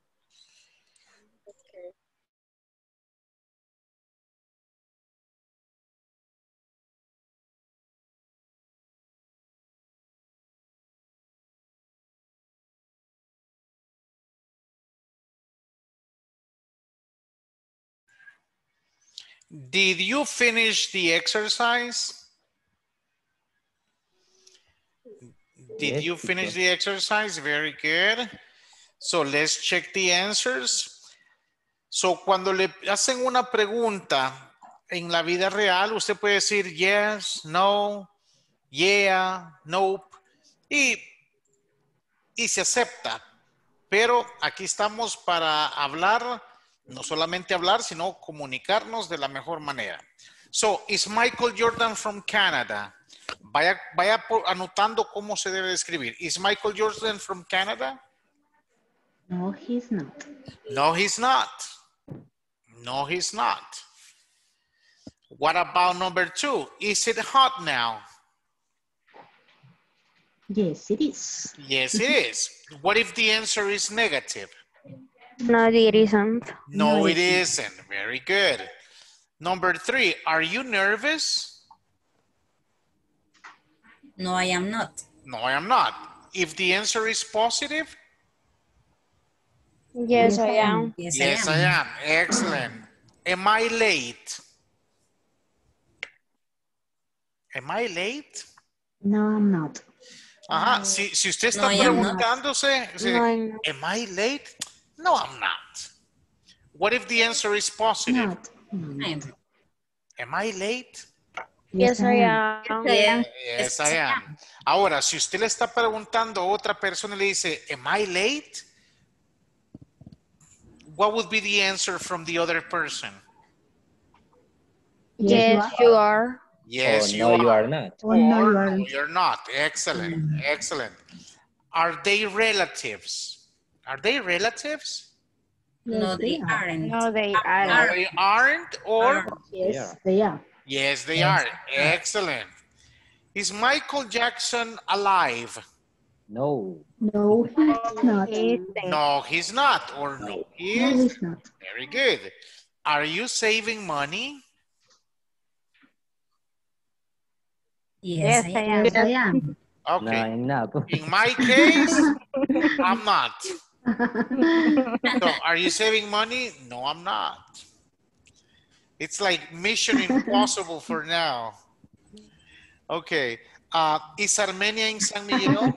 Did you finish the exercise? Did Yes, you finish teacher. the exercise? Very good. So let's check the answers. So cuando le hacen una pregunta en la vida real, usted puede decir yes, no, yeah, nope, y, y se acepta. Pero aquí estamos para hablar, no solamente hablar, sino comunicarnos de la mejor manera. So, is Michael Jordan from Canada? Vaya, vaya por, anotando cómo se debe escribir. Is Michael Jordan from Canada? No, he's not. No, he's not. No, he's not. What about number two? Is it hot now? Yes, it is. Yes, it is. What if the answer is negative? No, it isn't. No, No, it it isn't. Very good. Number three, are you nervous? No, I am not. No, I am not. If the answer is positive? Yes, I am. Yes, Yes, I I am. am. Excellent. Am I late? Am I late? No, I'm not. Ajá, si, si usted está No, I am not. preguntándose, si, No, I'm not. am I late? No, I'm not. What if the answer is positive? Not. No. I am. Am I late? Yes, I am. Yes, Yes, I am. Ahora, si usted le está preguntando a otra persona y le dice, am I late? What would be the answer from the other person? Yes, you are. Yes, Oh, you no, are. you are not. Oh, no, Or you no, aren't. you're not. Excellent, excellent. Are they relatives? Are they relatives? No, Yes, they they are. aren't. No, they No, aren't. they aren't, or? Yes, they are. Yes, they are. Excellent. Is Michael Jackson alive? No. No, he's not. He's No, he's not. Or no, he No, is. he's not. Very good. Are you saving money? Yes, Yes, I I am. am. Yes, I am. No, Okay. I'm not. In my case, I'm not. So, are you saving money? No, I'm not. It's like mission impossible for now. Okay. Uh, is Armenia in San Miguel?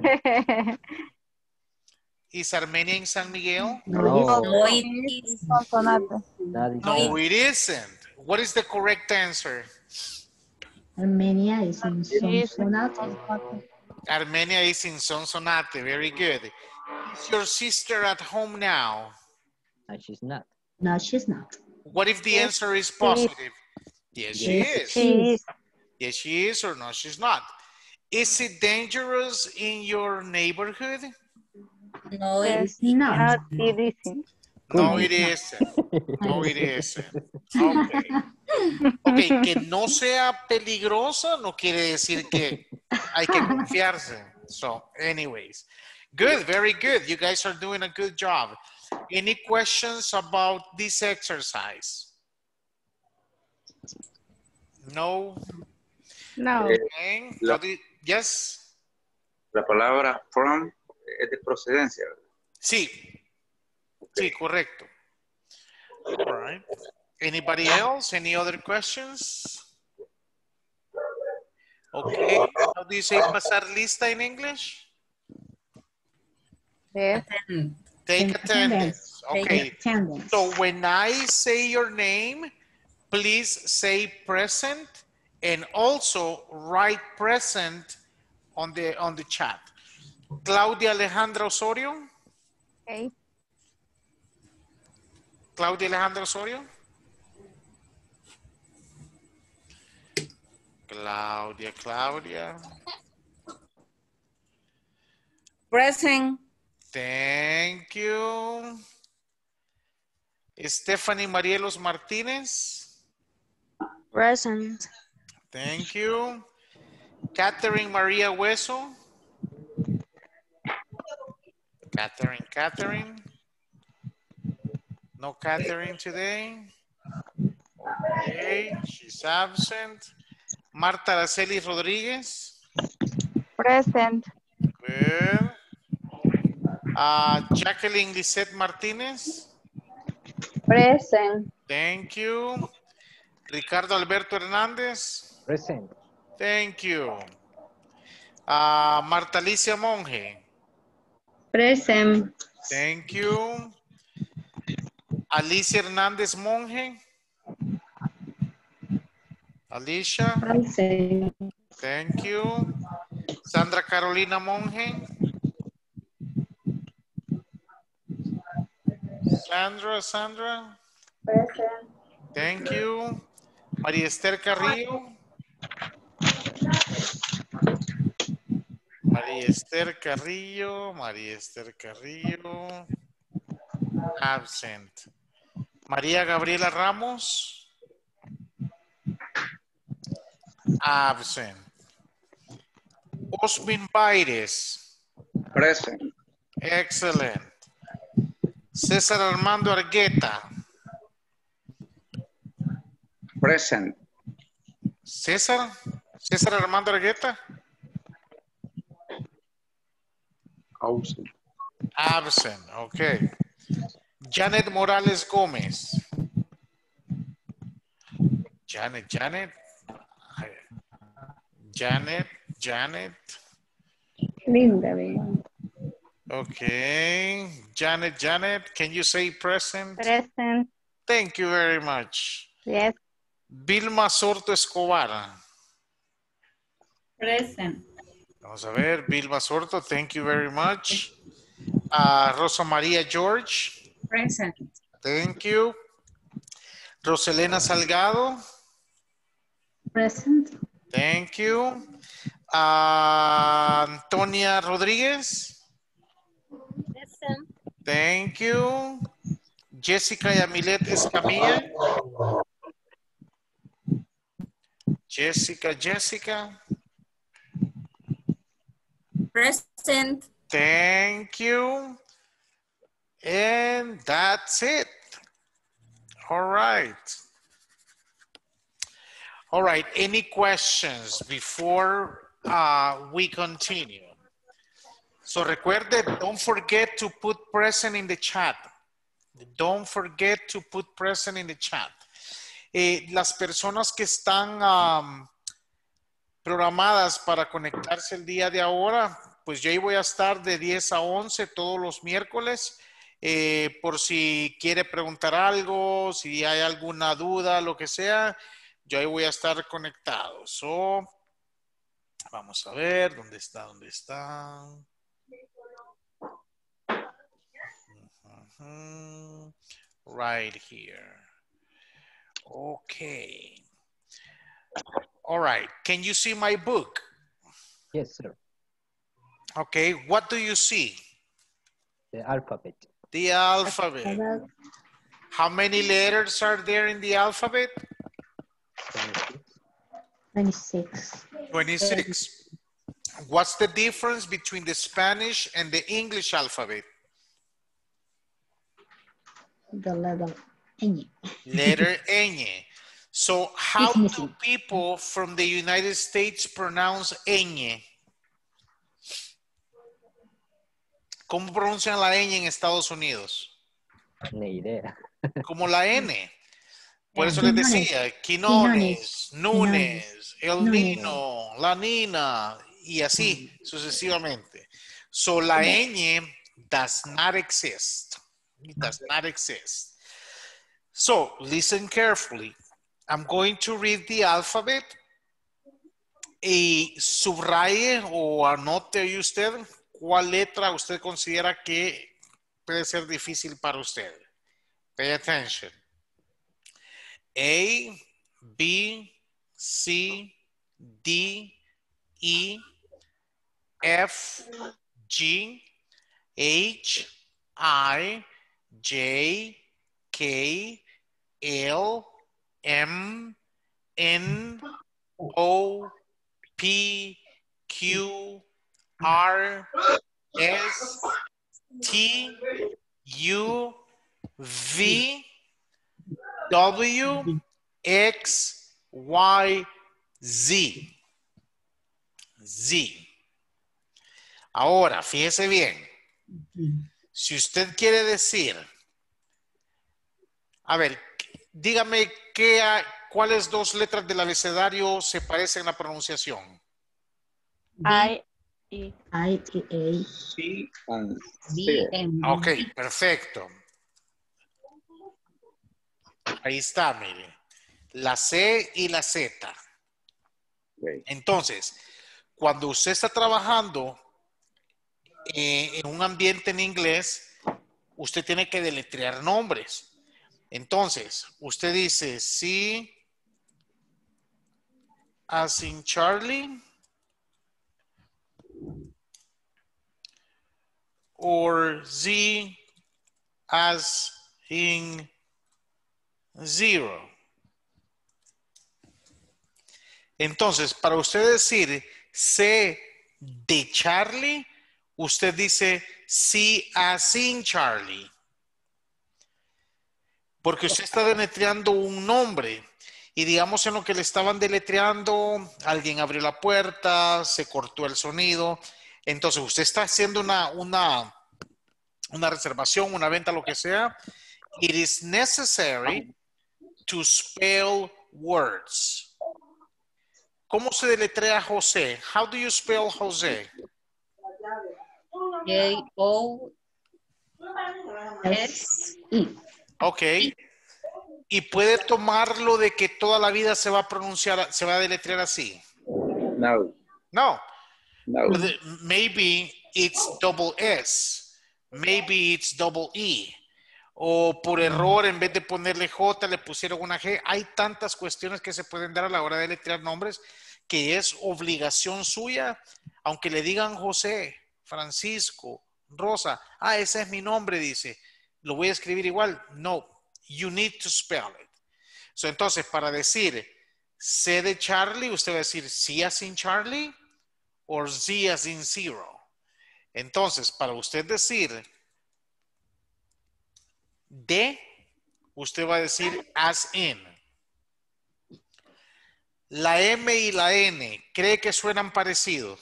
Is Armenia in San Miguel? No. No, it is. Sonsonate. That is No, not. it isn't. What is the correct answer? Armenia is in Sonsonate. Armenia is in Sonsonate. Very good. Is your sister at home now? And she's not. No, she's not. What if the answer is positive? Yes, she Yes, is. she is. Yes, she is, or no, she's not. Is it dangerous in your neighborhood? No, it It's not. Not, it isn't. No, it isn't. No, it isn't. Okay. Ok, que no sea peligrosa no quiere decir que hay que confiarse. So, anyways. Good, very good. You guys are doing a good job. Any questions about this exercise? No? No. Okay. La- What do you- yes? La palabra from es de procedencia. Sí. Sí, correcto. All right. Anybody else? Any other questions? Okay. How do you say pasar lista in English? Yes. Take attendance. Okay. Attendance. So when I say your name, please say present and also write present on the on the chat. Claudia Alejandra Osorio. Okay. Claudia Alejandra Osorio. Claudia, Claudia. Present. Thank you. Stephanie Marielos Martinez. Present. Thank you. Catherine Maria Hueso. Catherine, Catherine. No Catherine today. Okay, she's absent. Marta Araceli Rodríguez. Present. Good. Uh, Jacqueline Lisette Martinez. Present. Thank you. Ricardo Alberto Hernández. Present. Thank you. Uh, Marta Alicia Monge. Present. Thank you. Alicia Hernández Monge. Alicia. Present. Thank you. Sandra Carolina Monge. Sandra, Sandra. Present. Thank you. María Esther Carrillo. María Esther Carrillo. María Esther Carrillo. Absent. María Gabriela Ramos. Absent. Osmin Baires. Present. Excellent. César Armando Argueta. Present. César. César Armando Argueta. Absent. Absent. Okay. Janet Morales Gómez. Janet, Janet. Janet, Janet. Linda, bien. Okay. Janet, Janet, can you say present? Present. Thank you very much. Yes. Vilma Sorto Escobar. Present. Vamos a ver, Vilma Sorto, thank you very much. Uh, Rosa María George. Present. Thank you. Roselena Salgado. Present. Thank you. Uh, Antonia Rodríguez. Present. Thank you. Jessica Yamilet Escamilla. Jessica, Jessica. Present. Thank you. And that's it. All right. All right. Any questions before uh, we continue? So recuerde, don't forget to put present in the chat. Don't forget to put present in the chat. Eh, las personas que están um, programadas para conectarse el día de ahora, pues yo ahí voy a estar de diez a once todos los miércoles. Eh, por si quiere preguntar algo, si hay alguna duda, lo que sea, yo ahí voy a estar conectado. So, vamos a ver, ¿dónde está? ¿Dónde está? Uh-huh. Right here. Okay. All right. Can you see my book? Yes, sir. Okay. What do you see? The alphabet. The alphabet. How many letters are there in the alphabet? twenty-six. twenty-six. What's the difference between the Spanish and the English alphabet? The letter Ñ. Letter Ñ. So how do people from the United States pronounce Ñ? ¿Cómo pronuncian la Ñ en Estados Unidos? Ni idea. Como la N. Por eso les decía, Quinones, Nunes, El Nino, la Nina, y así sucesivamente. So la Ñ does not exist. It does not exist. So listen carefully. I'm going to read the alphabet. Y subraye o anote ahí usted cuál letra usted considera que puede ser difícil para usted. Pay attention. A, B, C, D, E, F, G, H, I, J, K, L, M, N, O, P, Q, R, S, T, U, V, W, X, Y, Z. Z. Ahora, fíjese bien. Si usted quiere decir, a ver, dígame qué, cuáles dos letras del abecedario se parecen en la pronunciación. I, E. I, E, A. C and B, C. M. Ok, perfecto. Ahí está, mire. La C y la Z. Okay. Entonces, cuando usted está trabajando eh, en un ambiente en inglés, usted tiene que deletrear nombres. Entonces, usted dice C as in Charlie or Z as in zero. Entonces, para usted decir C de Charlie, usted dice C as in Charlie. Porque usted está deletreando un nombre y digamos en lo que le estaban deletreando, alguien abrió la puerta, se cortó el sonido. Entonces usted está haciendo una, una, una reservación, una venta, lo que sea. It is necessary to spell words. ¿Cómo se deletrea José? How do you spell José? J O S E. Ok. Y puede tomarlo de que toda la vida se va a pronunciar, se va a deletrear así. No. No. No. Maybe it's double S. Maybe it's double E. O por error, en vez de ponerle J, le pusieron una G. Hay tantas cuestiones que se pueden dar a la hora de deletrear nombres que es obligación suya, aunque le digan José, Francisco, Rosa. Ah, ese es mi nombre, dice. Lo voy a escribir igual. No. You need to spell it. So, entonces, para decir C de Charlie, usted va a decir C as in Charlie o Z as in zero. Entonces, para usted decir D, usted va a decir as in. La M y la N, ¿cree que suenan parecidos?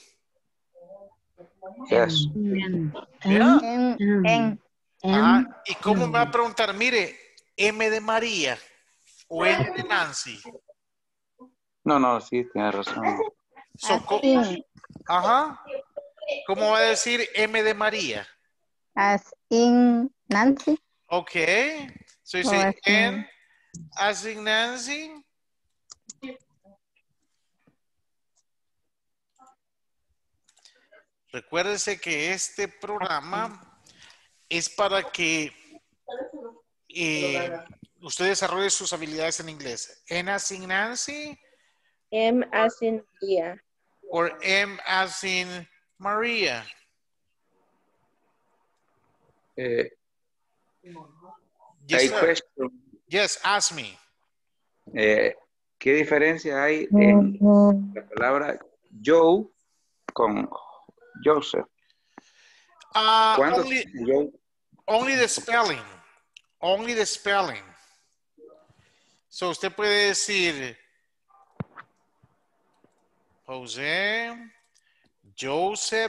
Yes. ¿Ya? En, en. Ajá. ¿Y cómo me va a preguntar? Mire, M de María o N de Nancy. No, no, sí, tiene razón. So, ¿cómo? Ajá. ¿Cómo va a decir M de María? As in Nancy. Ok. So, you O say as in- N as in Nancy. Recuérdese que este programa es para que eh, usted desarrolle sus habilidades en inglés. N as in Nancy M as in Maria. or M as in Maria. Eh, Yes, hay sir. question. Yes, ask me. Eh, ¿Qué diferencia hay en la palabra Joe con Joseph? Uh, ¿Cuándo only, Joe? only the spelling. Only the spelling. So usted puede decir José, Joseph,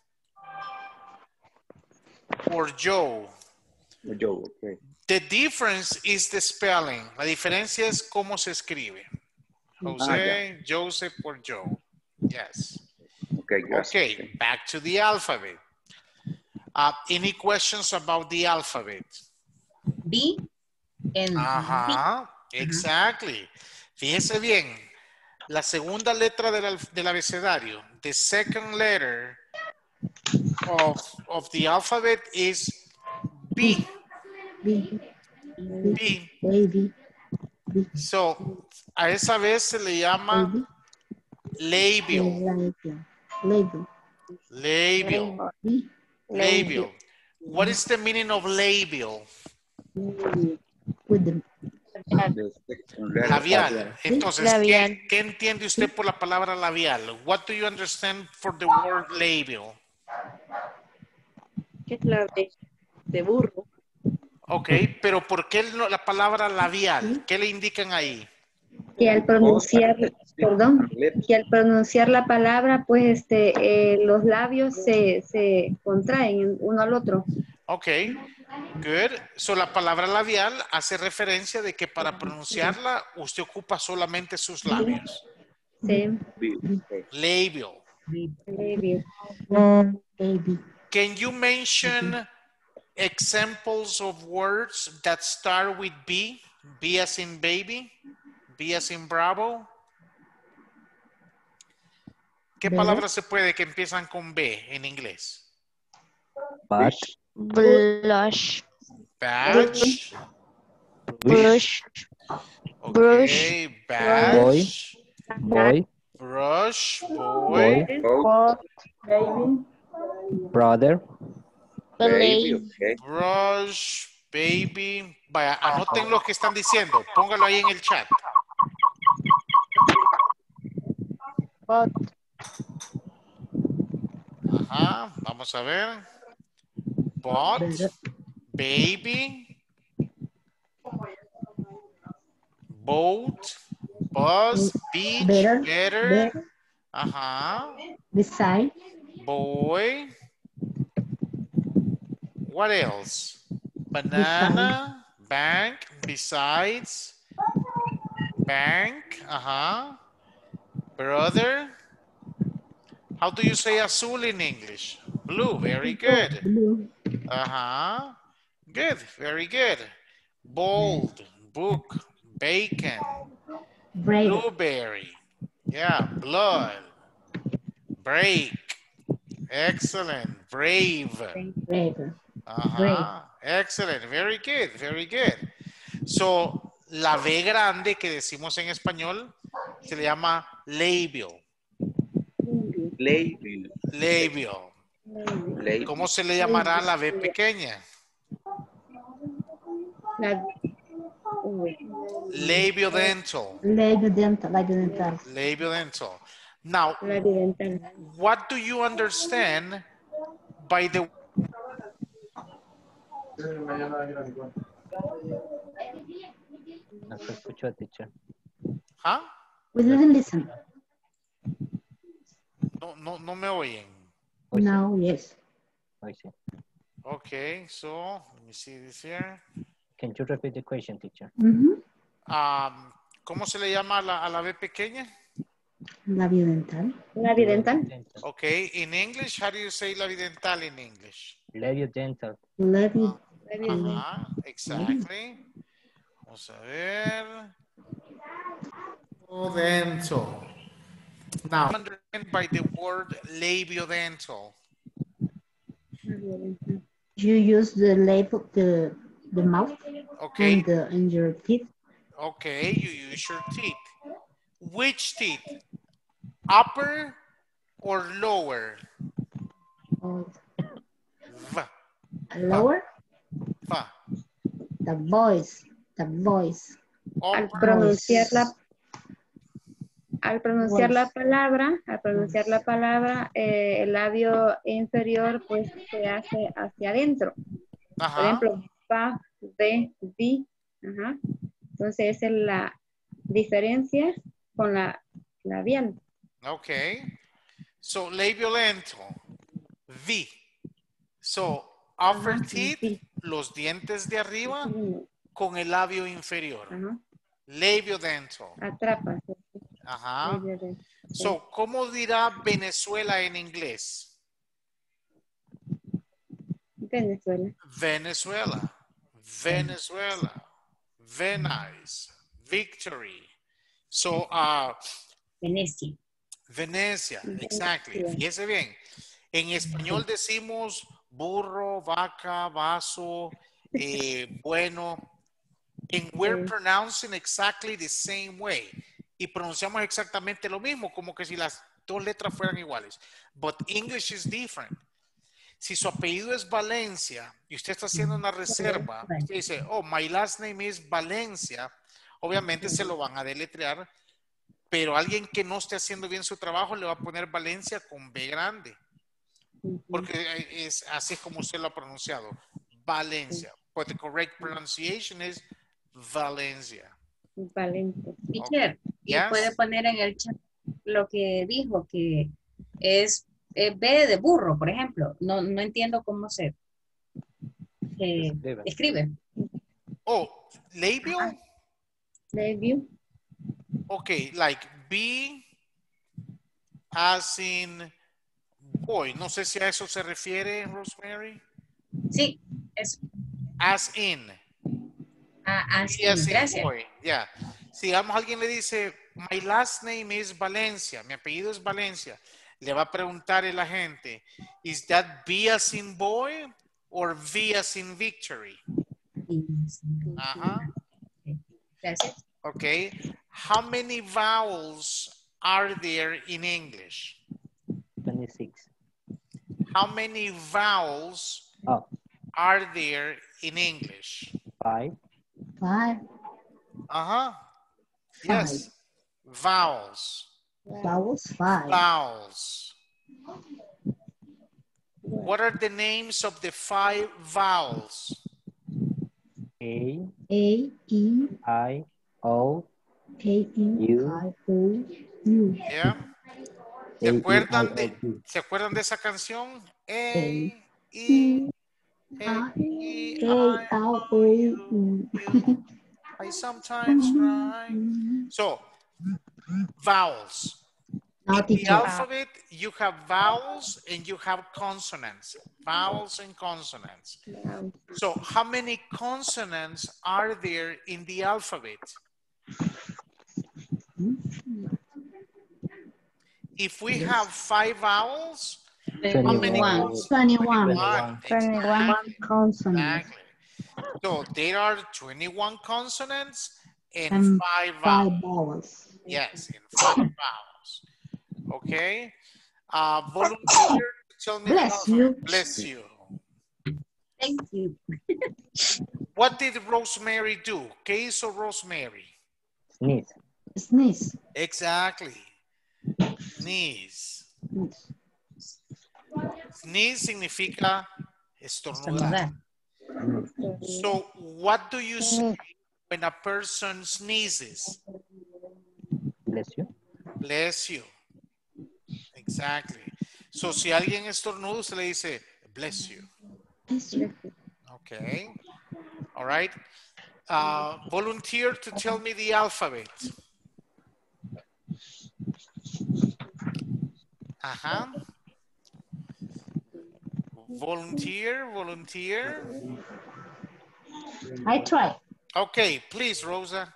or Joe. Joe, okay. The difference is the spelling. La diferencia es cómo se escribe. José, Ah, Joseph, or Joe. Yes. Okay, gracias. Okay, back to the alphabet. Uh, any questions about the alphabet? B and Ajá, exactly. Fíjese bien, la segunda letra del, al- del abecedario, the second letter of, of the alphabet is B. B, B. baby, So, a esa vez se le llama labial. label, Labial. B, Labial. What is the meaning of labial? with the The second letter. Labial. Entonces, Labial. ¿qué, qué entiende usted por la palabra labial? What do you understand for the word labial? Que es la de, de burro. Ok, pero ¿por qué no- la palabra labial? ¿Qué le indican ahí? que al pronunciar, perdón, que al pronunciar la palabra, pues este, eh, los labios se, se contraen uno al otro. Ok, good. So, la palabra labial hace referencia de que para pronunciarla usted ocupa solamente sus labios. Sí. Labial. Baby. Baby. Can you mention examples of words that start with B? B as in baby, B as in Bravo. ¿Qué Better. palabras se puede que empiezan con B en inglés? Batch. Blush. Batch. Brush. Okay, batch. Boy. Brush. Boy. Boy. Brother. Baby, okay. Brush. Baby. Vaya, anoten lo que están diciendo. Póngalo ahí en el chat. But. Ajá, vamos a ver. Bot. Baby. Boat. Bus. Beach. Better. Better. Better. Ajá. Beside. Boy. What else? Banana. Bank. Besides. Bank. Ajá. Brother. How do you say azul in English? Blue. Very good. Blue. Uh-huh. Good. Very good. Bold. Book. Bacon. Brave. Blueberry. Yeah. Blood. Break. Excellent. Brave. Brave. Uh-huh. Excellent. Very good. Very good. So, la B grande que decimos en español se le llama labial. Labial. Labial. Labial. ¿Cómo se le llamará a la B pequeña? La, Labiodental. Labiodental. Labiodental. Labiodental. Now, la dental. what do you understand by the... No se escuchó, teacher. ¿Ah? We didn't listen. No, no, no me oyen. Now, yes. Hoy sí. Okay, so let me see this here. Can you repeat the question, teacher? Mhm. Um, ¿Cómo se le llama a la, a la B pequeña? Labiodental. Labiodental. Okay, in English, how do you say labiodental in English? Labiodental. Labi. Ajá, exactly. Vamos a ver. Labiodental. Now, understand by the word labiodental. You use the label, the the mouth, Okay. and the and your teeth. Okay, you use your teeth. Which teeth? Upper or lower? Oh, V. lower. V. The voice. The voice. Al pronunciar la, al pronunciar Voice. la palabra, al pronunciar la palabra, eh, el labio inferior pues se hace hacia adentro. Por Ajá. ejemplo, pa, de, di. Ajá. Entonces esa es la diferencia con la labial. Okay. So labiodental. V. So upper Ajá, teeth, sí. los dientes de arriba Sí. con el labio inferior. Ajá. Labiodental. Atrapa. Sí. Ajá. Labiodental. So, ¿cómo dirá Venezuela en inglés? Venezuela. Venezuela. Venezuela. Venice. Victory. So, uh, Venecia. Venecia, exactly. Venecia. Fíjese bien. En español decimos burro, vaca, vaso, eh, bueno. And we're pronouncing exactly the same way. Y pronunciamos exactamente lo mismo, como que si las dos letras fueran iguales. But English is different. Si su apellido es Valencia y usted está haciendo una reserva, usted dice, oh, my last name is Valencia, obviamente se lo van a deletrear, pero alguien que no esté haciendo bien su trabajo le va a poner Valencia con B grande. Porque es así es como usted lo ha pronunciado. Valencia. But the correct pronunciation is Valencia. Valencia. Teacher, y Yes. puede poner en el chat lo que dijo, que es eh, B de burro, por ejemplo. No, no entiendo cómo se eh, Escribe. escribe. Oh, labial? Labio. Okay, like B as in boy. No sé si a eso se refiere, Rosemary. Sí, es As in. a, así. B as in Gracias. boy. Yeah. Si digamos alguien le dice, my last name is Valencia, mi apellido es Valencia. le va a preguntar a la gente, is that B as in boy or V as in victory? Ajá. Gracias. Okay. How many vowels are there in English? twenty-six. How many vowels Oh, are there in English? five. Five. Uh-huh. Yes. Vowels. Vowels, five. Vowels. What are the names of the five vowels? A, A, E, I, O, A, E, U. I, O, U. Yeah. ¿Se A, E, I, acuerdan O, de, U. ¿se acuerdan de esa canción? A, A, E, E, A, E, A, I, O, U. I sometimes cry. So, vowels. No, In the teacher. alphabet, you have vowels and you have consonants. Vowels and consonants. So, how many consonants are there in the alphabet? If we have five vowels, how many twenty-one. consonants? twenty-one. One. twenty-one. Consonants. Exactly. So there are twenty-one consonants and, And five five vowels. vowels. Yes, and five vowels. Okay. Uh, volunteer, tell me Bless the you. alphabet. Bless you. Thank you. What did Rosemary do? ¿Qué hizo Rosemary? Sneeze. Sneeze. Exactly. Sneeze. Sneeze significa estornudar. So, what do you say when a person sneezes? Bless you. Bless you. Exactly. So, si alguien estornuda, usted le dice, bless you. Bless you. Okay. All right. Uh, volunteer to tell me the alphabet. Uh-huh. Volunteer, volunteer. I try. Okay, please, Rosa.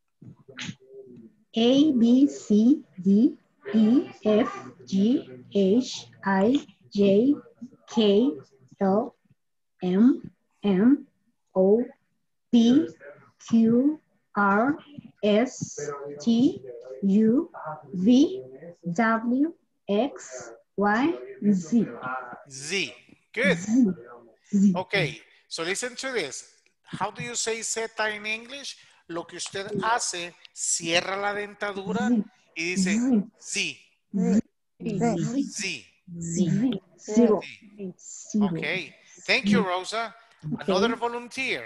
A, B, C, D, E, F, G, H, I, J, K, L, M, N, O, P, Q, R, S, T, U, V, W, X, Y, Z. Z. Good. Z. Z. Okay, so listen to this. How do you say zeta in English? Lo que usted hace, cierra la dentadura Z. y dice Z. Z. Z. Z. Zero. Zero. Okay, thank you, Rosa. Another volunteer.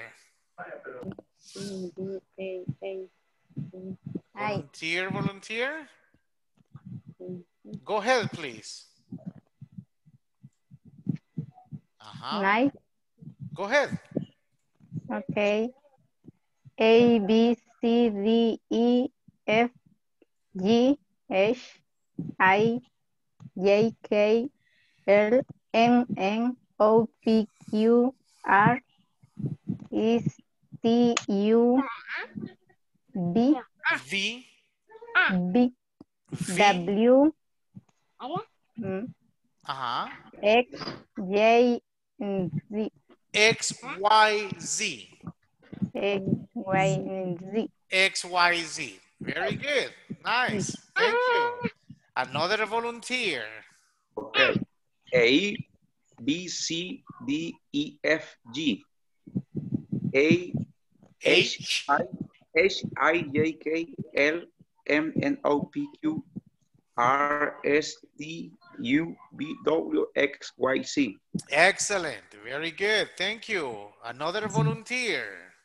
Volunteer, volunteer. Go ahead, please. Uh-huh. Nice. Go ahead. Okay. A, B, C, D, E, F, G, H, I, J, K, L, M, N, O, P, Q, R, S, T, U, V, V. B, V. W, mm, Uh-huh. X, J, mm, Z, X, Y, Z. X, Y, and Z. X, Y, Z. Very good. Nice. Thank you. Another volunteer. Okay. A, B, C, D, E, F, G. A, H, I, H, I, J, K, L, M, N, O, P, Q, R, S, T, U, V, W, X, Y, Z. Excellent. Very good. Thank you. Another volunteer.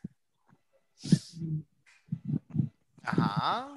Uh-huh.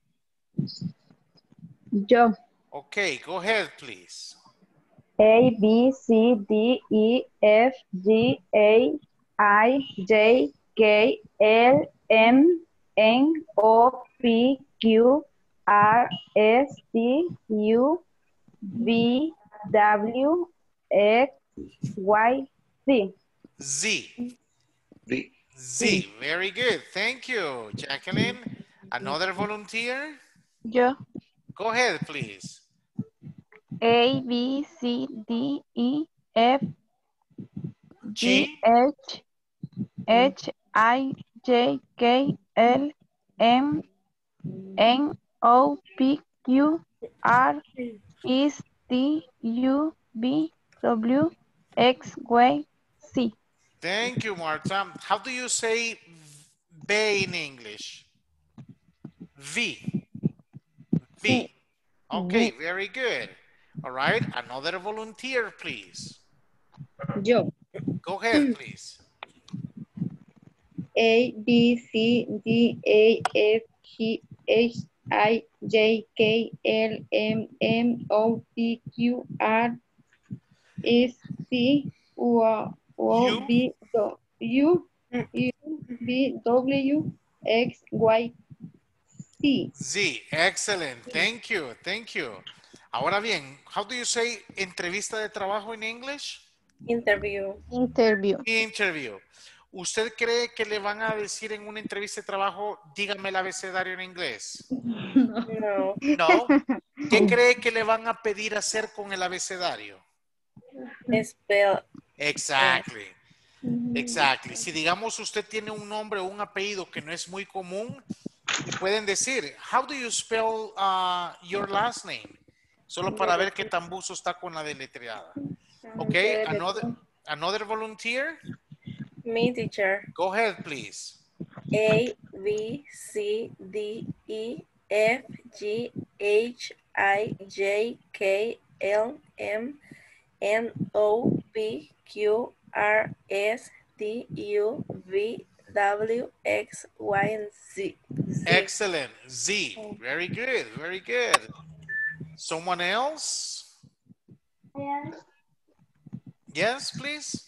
Yo. Okay, go ahead, please. A, B, C, D, E, F, G, H, I, J, K, L, M, N, O, P, Q, R, S, T, U, V, W, X, Y, Z. Z. Z. Z. Very good. Thank you, Jacqueline. Another volunteer? Yo. Go ahead, please. A, B, C, D, E, F, G, H, H, I, J, K, L, M, N, O, P, Q, R, S, T, U, V, W, X, Y, Z. Thank you, Marta. How do you say V in English? V. V. Okay, V. very good. All right, another volunteer, please. Yo. Go ahead, please. A, B, C, D, A, F, G, H, I, J, K, L, M, N, O, P, Q, R, S, T, U, O, V, U, U, V, W, X, Y, Z. Z, excellent. Thank you, thank you. Ahora bien, how do you say entrevista de trabajo en English? Interview. Interview. Interview. ¿Usted cree que le van a decir en una entrevista de trabajo, dígame el abecedario en inglés? No. No. ¿Qué cree que le van a pedir hacer con el abecedario? Spell. Exactly. Exactly. Si digamos usted tiene un nombre o un apellido que no es muy común, le pueden decir, how do you spell uh, your last name? Solo para ver qué tan buzo está con la deletreada. Ok, another, another volunteer? Me, teacher. Go ahead, please. A, B, C, D, E, F, G, H, I, J, K, L, M, N, O, P, Q, R, S, T, U, V, W, X, Y, and Z. Z. Excellent. Z. Very good. Very good. Someone else? Yes, please.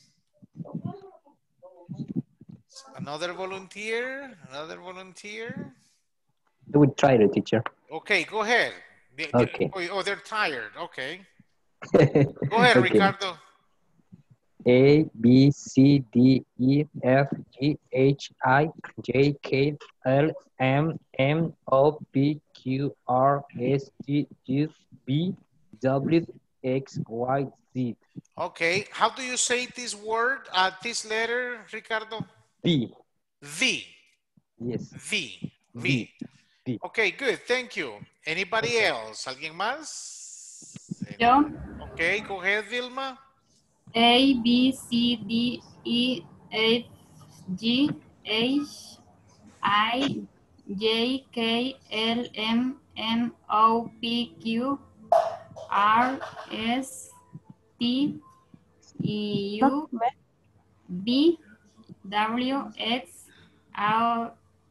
Another volunteer? Another volunteer? I would try to, teacher. Okay, go ahead. They- they- Okay. oh, they're tired. Okay. Go ahead, Okay. Ricardo. A, B, C, D, E, F, G, H, I, J, K, L, M, N, O, P, Q, R, S, T, U, V, W, X, Y, Z. Okay. How do you say this word, uh, this letter, Ricardo? V. V. Yes. V. V. V. V. Okay, good. Thank you. Anybody else? ¿Alguien más? Yo. Okay, go ahead, Vilma. A, B, C, D, E, F, G, H, I, J, K, L, M, N, O, P, Q, R, S, T, U, V, W, X, R,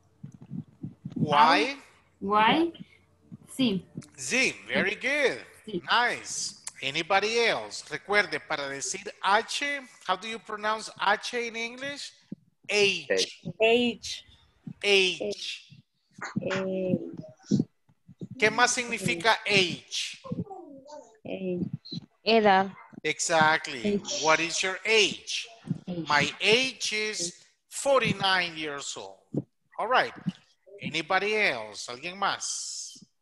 Y. Y, Z. Z. Very good. Nice. Anybody else? Recuerde, para decir H, how do you pronounce H in English? H. H. H. ¿Qué más significa age? Edad. Exactly. What is your age? My age is forty-nine years old. All right. Anybody else? ¿Alguien más?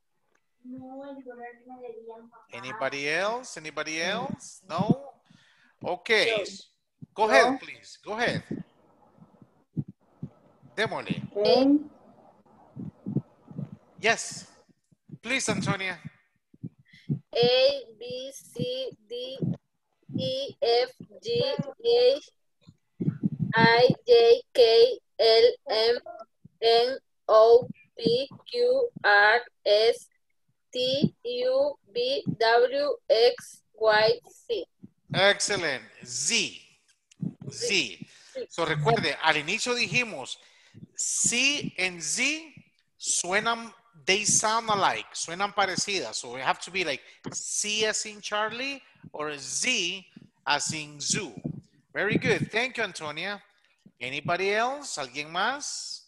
Anybody else? Anybody else? No? Okay. Go ahead, please. Go ahead. Démosle. Yes. Please, Antonia. A, B, C, D, E, F, G, H, I, J, K, L, M, N, O, P, Q, R, S, T, U, V, W, X, Y, Z. Excellent. Z. Z. So recuerde, al inicio dijimos, C and Z suenan, they sound alike, suenan parecidas. So we have to be like C as in Charlie or Z as in zoo. Very good. Thank you, Antonia. Anybody else? ¿Alguien más?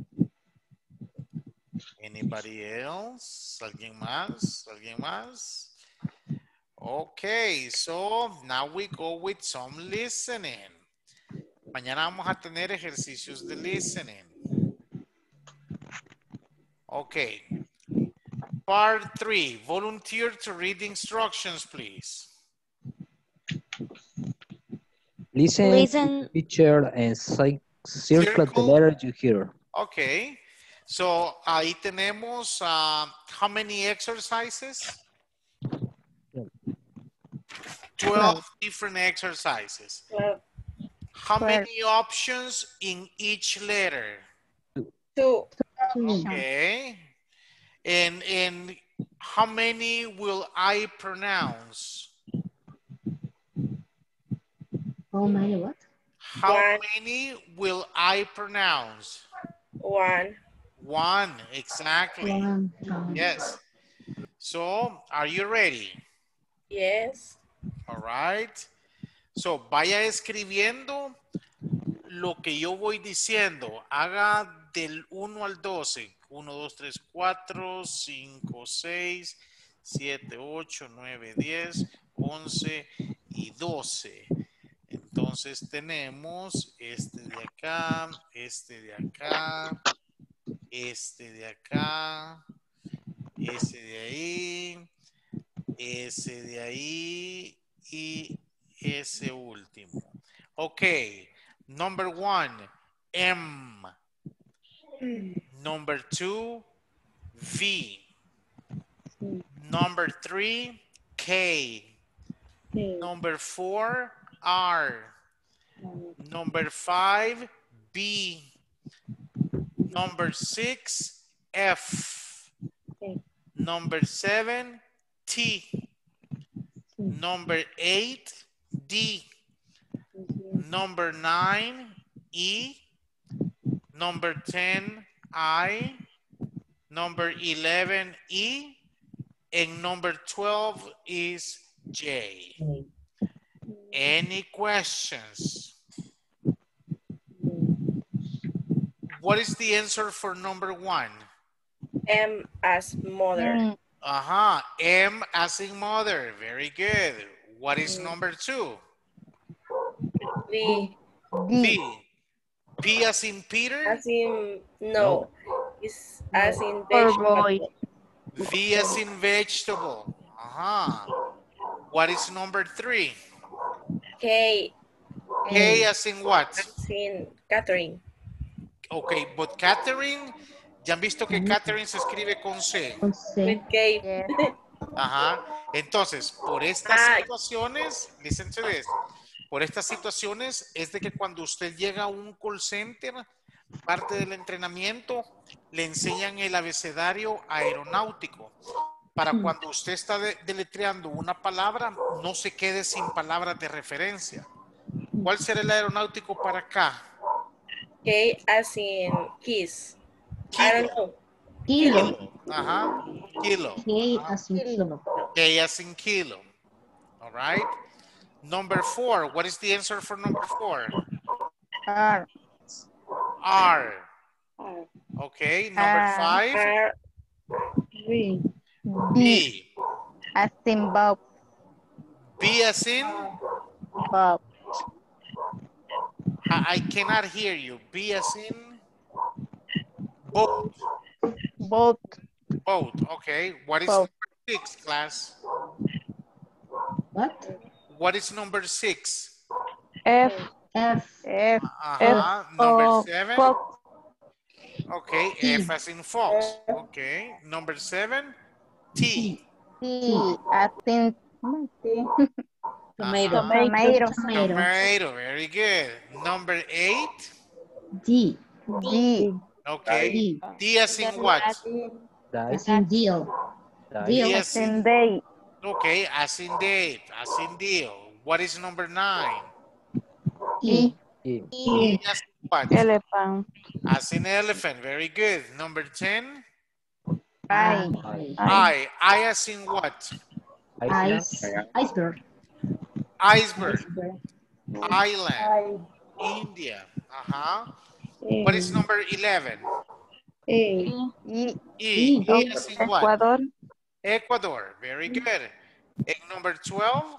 Anybody else? ¿Alguien más? ¿Alguien más? Okay, so now we go with some listening. Mañana vamos a tener ejercicios de listening. Ok. part three. Volunteer to read the instructions, please. Listen, Listen. to the teacher and ci- circle, the Circle. letter you hear. Okay. So, ahí tenemos uh, how many exercises? twelve different exercises. Twelve. How Twelve. many options in each letter? Two. Okay. And, and how many will I pronounce? How many what? How One. many will I pronounce? One. One, exactly. One, um, Yes. So, are you ready? Yes. All right. So, vaya escribiendo lo que yo voy diciendo. Haga del uno al doce. uno, dos, tres, cuatro, cinco, seis, siete, ocho, nueve, diez, once y doce. Entonces tenemos este de acá, este de acá, este de acá, ese de ahí, ese de ahí y ese último. Ok, number one, M. Number two, V. Number three, K. Number four, R. Number five, B. Number six, F. Number seven, T. Number eight, D. Number nine, E. Number ten, I. Number eleven, E. And number twelve is J. Any questions? What is the answer for number one? M as mother. Uh-huh. M as in mother. Very good. What is number two? V. V. P as in Peter? As in, no. It's as in Poor vegetable. boy. V as in vegetable. Uh-huh. What is number three? K. K as in what? As in Catherine. Okay, but Catherine, ya han visto que Catherine se escribe con C. con C. With K. Ajá. Entonces, por estas Ah. situaciones, listen to this, por estas situaciones es de que cuando usted llega a un call center, parte del entrenamiento, le enseñan el abecedario aeronáutico. Para cuando usted está de- deletreando una palabra, no se quede sin palabras de referencia. ¿Cuál será el aeronáutico para acá? K as in kiss. I don't know. Kilo. Ajá. Kilo. K as in kilo. K as in kilo. All right. Number four. What is the answer for number four? R. R. Okay. Number R. five. R. B. B. As in Bob. B as in? Bob. I, I cannot hear you. B as in? Boat. Boat. Boat. Okay. What is Boat. number six, class? What? What is number six? F. F. F. Uh-huh. F. Number O, seven. Fox. Okay. F as in fox. Okay. Number seven. T. T. As in Tomato. tomato. Tomato. Tomato. Very good. Number eight. D. D. Okay. D. D as in what? As in deal. Die. Deal. D As as in in, day. okay, as in date, as in deal. What is number nine? E. E. E as in what? Elephant. As in elephant. Very good. Number ten. I. I. I. I as in what? Ice. Iceberg. Iceberg. Iceberg. Island. India. Uh-huh. What is number eleven? A. E. E. E. E as in what? Ecuador. Ecuador. Very good. And number twelve?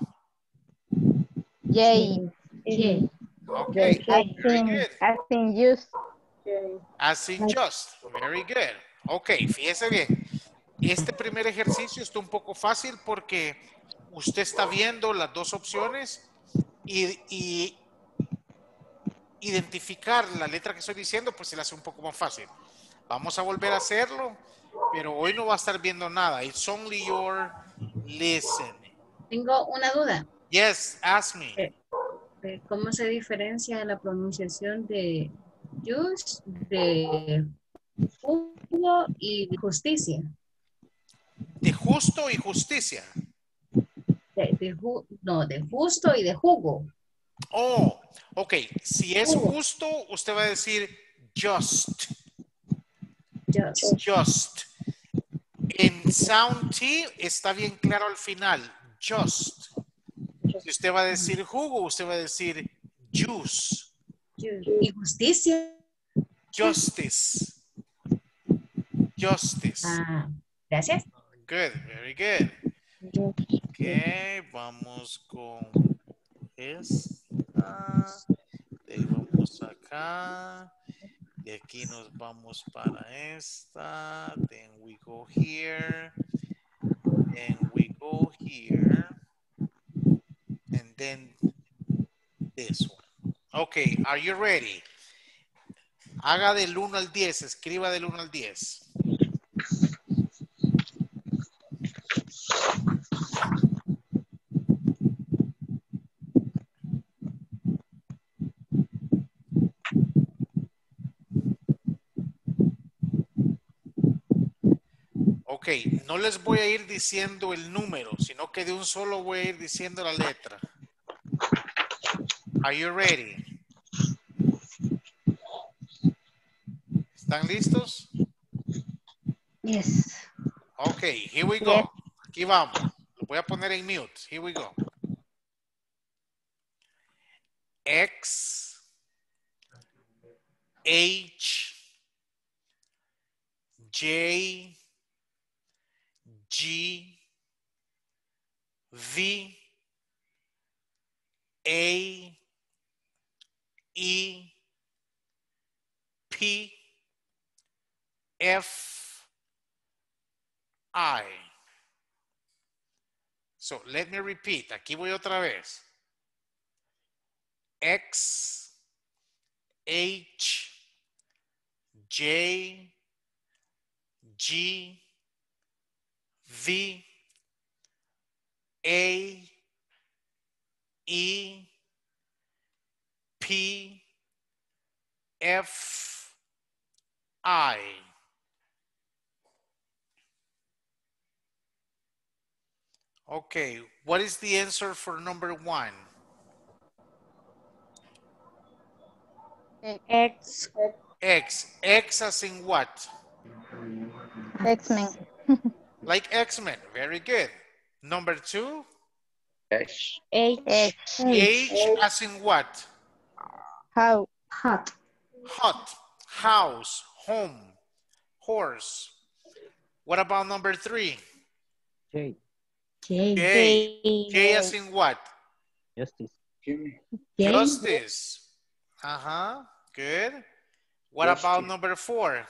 J. J. Okay. As Very in, good. as in use. As in just. Very good. Ok, fíjese bien. Este primer ejercicio está un poco fácil porque usted está viendo las dos opciones y, y identificar la letra que estoy diciendo, pues se le hace un poco más fácil. Vamos a volver a hacerlo, pero hoy no va a estar viendo nada. It's only your listen. Tengo una duda. Yes, ask me. Eh, eh, ¿Cómo se diferencia la pronunciación de juice, de jugo y de justicia? De justo y justicia. De, de ju- no, de justo y de jugo. Oh, ok. Si es justo, usted va a decir just. Just. Just. En sound T está bien claro al final. Just. Si usted va a decir jugo, usted va a decir juice. ¿Y justicia? Justice. Justice. Ah, gracias. Good, very good. Ok, vamos con esta. De ahí vamos acá. De aquí nos vamos para esta. Then we go here. Then we go here. And then this one. Okay, are you ready? Haga del uno al diez, escriba del uno al diez. Ok, no les voy a ir diciendo el número, sino que de un solo voy a ir diciendo la letra. Are you ready? ¿Están listos? Yes. Ok, here we go. Aquí vamos. Lo voy a poner en mute. Here we go. X, H, J, G, V, A, E, P, F, I. So let me repeat. Aquí voy otra vez. X, H, J, G, V, A, E, P, F, I. Okay, what is the answer for number one? X. X. X as in what? X-Men. Like X-Men. Very good. Number two? H. H. H as in what? How? Hot. Hot. House. Home. Horse. What about number three? J. J. J. J as in what? Justice. J. Justice. Uh-huh. Good. What Justice. about number four?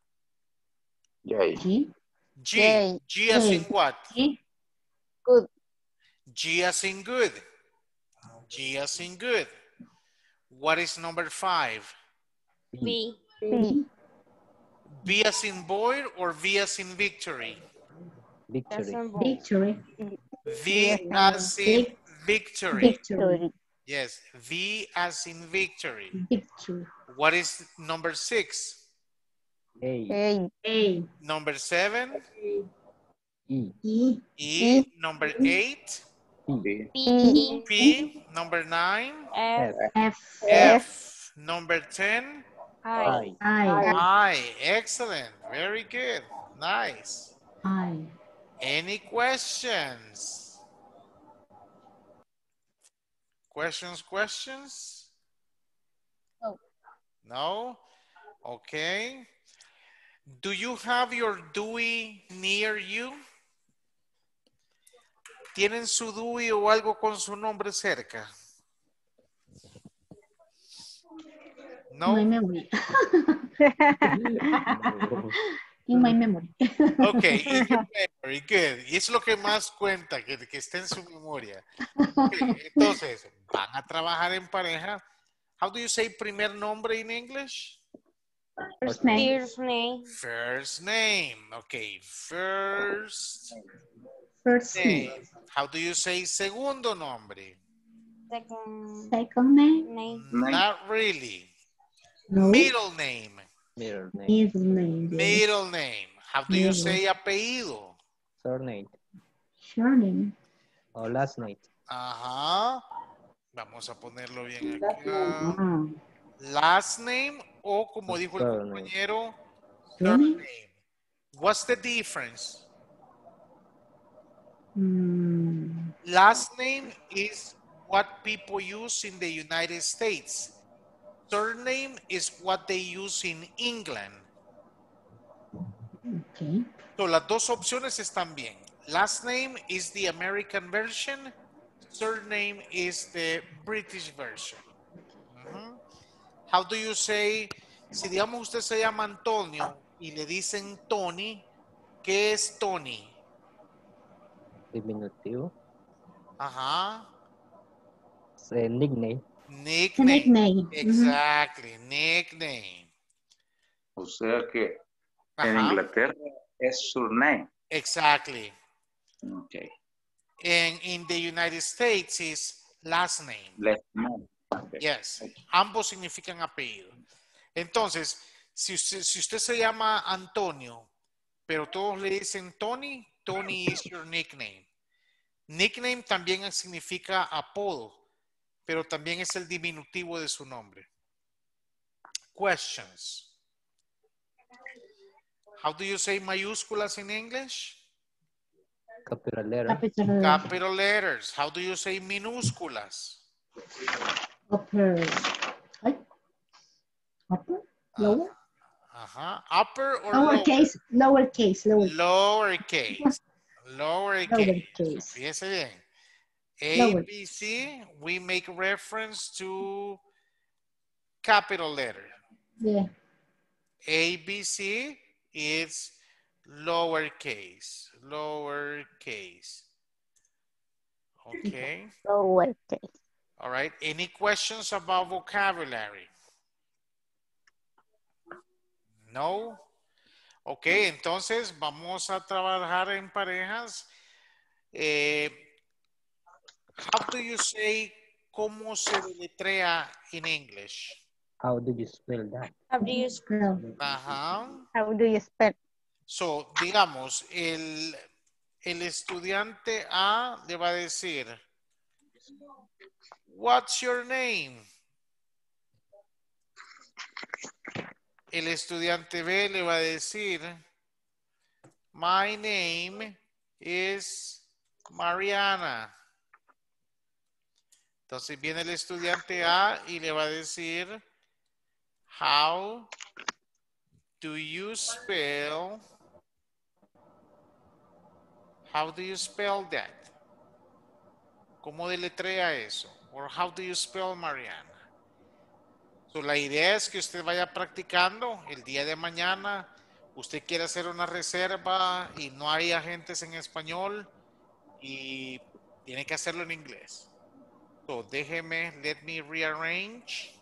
J. G. G. J. G as in J. what? G. Good. G as in good. G as in good. What is number five? B. B. B as in boy or V as in victory? Victory. Victory. V as in victory. Victory. Yes, V as in victory. Victory. What is number six? A. A. A. Number seven? E. E. E. Number eight? B. P. P. Number nine? F. F. F. Number ten? I. I. I. Excellent. Very good. Nice. I. Any questions? Questions, questions? No. No? Okay. Do you have your Dewey near you? ¿Tienen su Dewey o algo con su nombre cerca? No hay No. memory. In my memory. Ok, in your memory, good. Y es lo que más cuenta, que, que esté en su memoria. Okay, entonces, van a trabajar en pareja. How do you say primer nombre in English? First name. First name. First name. Okay, first First name. name. How do you say segundo nombre? Second Second name. name. Not really. No. Middle name. Middle name. Middle name. Yes. Middle name. How do you Middle. say apellido? Surname. Surname. O last name. Ajá. Vamos a ponerlo bien acá. Ah. Last name o como dijo el Surname. compañero, Surname. surname. What's the difference? Mm. Last name is what people use in the United States. Surname is what they use in England. Okay. So, las dos opciones están bien. Last name is the American version. Surname is the British version. Uh-huh. How do you say, si digamos usted se llama Antonio y le dicen Tony, ¿qué es Tony? Diminutivo. Ajá. Eh, nickname. Nickname. Nickname. Exactly. Mm-hmm. Nickname. O sea que Ajá. en Inglaterra es surname. Exactly. Okay. And in the United States is last name. Last name. Okay. Yes. Ambos significan apellido. Entonces, si usted, si usted se llama Antonio, pero todos le dicen Tony, Tony is your nickname. Nickname también significa apodo, pero también es el diminutivo de su nombre. Questions. How do you say mayúsculas in English? Capital letter. Capital. Capital letters. How do you say minúsculas? Upper. Ay. Upper. Lower. Ajá. Upper or Lowercase. Lowercase. Lower. Lowercase. Lowercase. Lowercase. Fíjese bien. A, Lower. B, C, we make reference to capital letter. Yeah. A, B, C is lowercase. Lowercase. Okay. Lowercase. All right. Any questions about vocabulary? No. Ok, entonces vamos a trabajar en parejas. Eh, how do you say cómo se deletrea in English? How do you spell that? How do you spell? Ajá. How do you spell? So, digamos, el, el estudiante A le va a decir, what's your name? El estudiante B le va a decir, my name is Mariana. Entonces viene el estudiante A y le va a decir, how do you spell, how do you spell that? ¿Cómo deletrea eso? Or how do you spell Mariana? So, la idea es que usted vaya practicando el día de mañana. Usted quiere hacer una reserva y no hay agentes en español y tiene que hacerlo en inglés. So, déjeme, let me rearrange.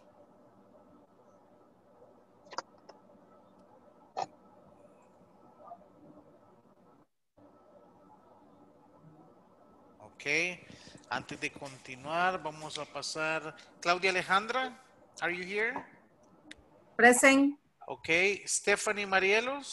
Ok. Antes de continuar, vamos a pasar. Claudia Alejandra, are you here? Present. Ok. Stephanie Marielos.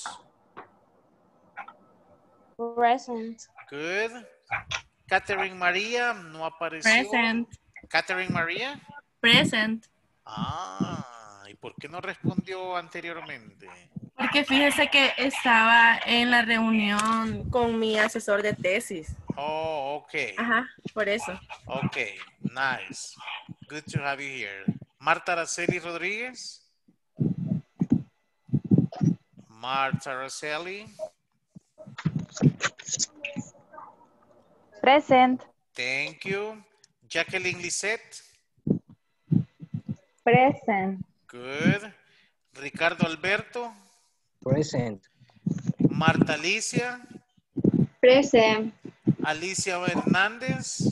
Present. Good. Catherine María, no apareció. Present. Catherine María. Present. Ah, ¿y por qué no respondió anteriormente? Porque fíjese que estaba en la reunión con mi asesor de tesis. Oh, ok. Ajá, por eso. Ok, nice. Good to have you here. Marta Araceli Rodríguez. Marta Araceli. Present. Thank you. Jacqueline Lisette. Present. Good. Ricardo Alberto. Present. Marta Alicia. Present. Alicia Hernández.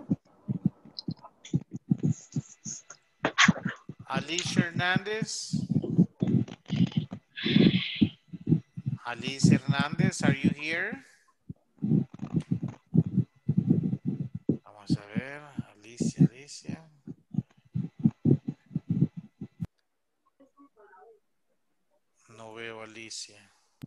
Alicia Hernández. Alicia Hernández, are you here? Vamos a ver, Alicia, Alicia. No veo a Alicia.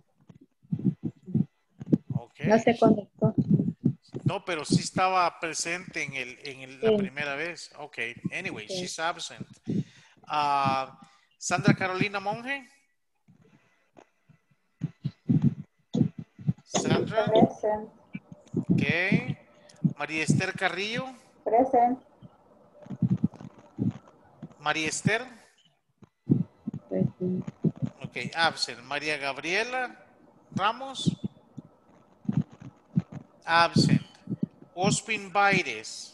Ok. No se conectó. No, pero sí estaba presente en, el, en el- la Sí. primera vez. Ok, anyway, Sí. she's absent. Uh, Sandra Carolina Monge. Sandra. Present. Ok. María Esther Carrillo. Present. María Esther. Present. Ok, absent. María Gabriela Ramos. Absent. Ospin Baires.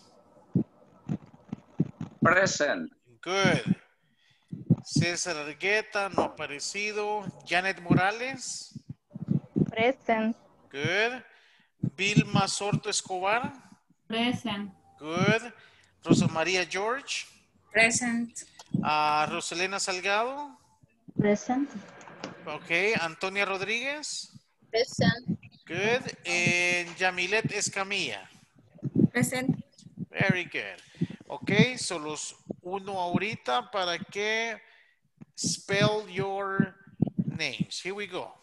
Present. Good. César Argueta, no aparecido. Janet Morales. Present. Good. Vilma Sorto Escobar. Present. Good. Rosa María George. Present. Uh, Roselena Salgado. Present. Ok. Antonia Rodríguez. Present. Good. And Yamilet Escamilla. Present. Very good. Ok. Solo los uno ahorita para que spell your names. Here we go.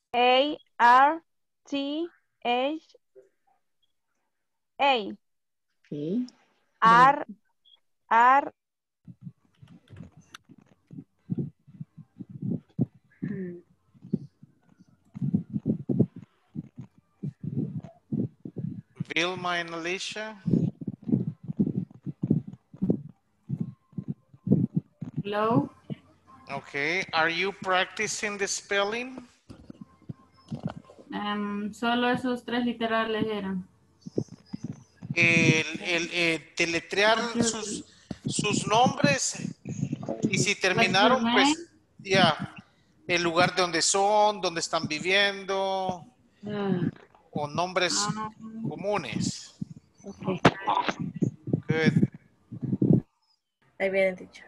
A R T H A. Okay. R R Vilma and Alicia. Hello. Okay. Are you practicing the spelling? Um, solo esos tres literales eran. El, el, eh, deletrear sus, sus nombres y si terminaron, pues ya, el lugar de donde son, donde están viviendo o nombres comunes. Okay. Good. Ahí viene, teacher.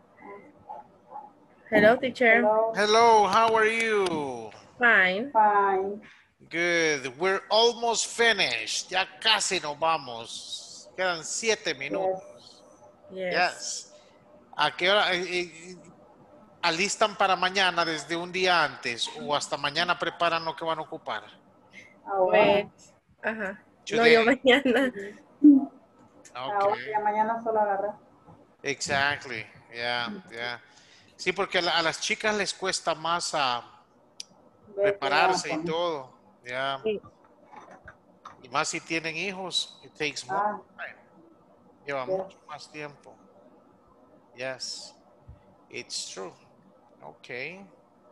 Hello, teacher. Hello. Hello, how are you? Fine. Fine. Good. We're almost finished. Ya casi nos vamos. Quedan siete minutos. Yes. Yes. ¿A qué hora eh, eh, alistan para mañana desde un día antes o hasta mañana preparan lo que van a ocupar? Pues, ajá. No, Today. yo mañana. Okay. mañana solo agarré. Exactly. Yeah, yeah. Sí, porque a, la- a las chicas les cuesta más a prepararse y todo. Yeah. Sí. Y más si tienen hijos, it takes more time. Lleva mucho más tiempo. Yes, it's true. Okay.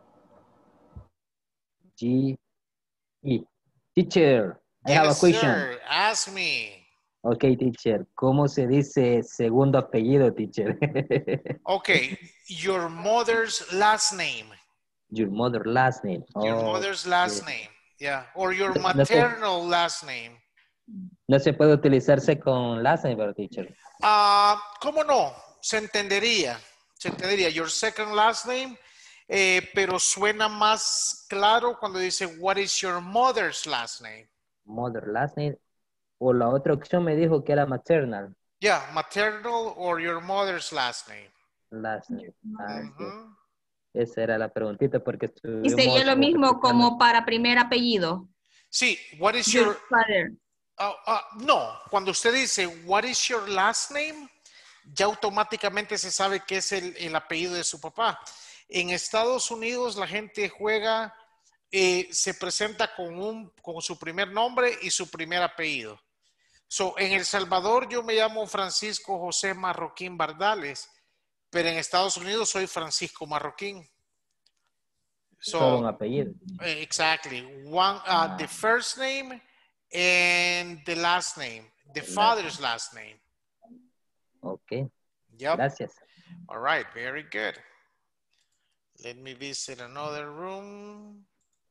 G E. Teacher, I have a Yes, question. sir. Ask me. Okay, teacher. ¿Cómo se dice segundo apellido, teacher? Okay, your mother's last name. Your mother last name. Your Oh, mother's last okay. name. Yeah, or your No sé. maternal last name. No se puede utilizarse con last name, pero teacher. Ah, ¿cómo no? Se entendería. Se entendería. Your second last name. Eh, pero suena más claro cuando dice, what is your mother's last name? Mother last name. O la otra opción me dijo que era maternal. Yeah, maternal or your mother's last name. Last name. Ah, sí. Ujú. Esa era la preguntita porque Y sería estuvimos lo mismo practicando. como para primer apellido. Sí, what is Your your... father. Ah, ah, no, cuando usted dice, what is your last name? Ya automáticamente se sabe que es el, el apellido de su papá. En Estados Unidos la gente juega, eh, se presenta con, un, con su primer nombre y su primer apellido. So, en El Salvador yo me llamo Francisco José Marroquín Bardales, pero en Estados Unidos soy Francisco Marroquín. So, Solo un apellido. eh, exactly. One, uh, the first name and the last name, the father's last name. Ok. Yep. Gracias. All right, very good. Let me visit another room.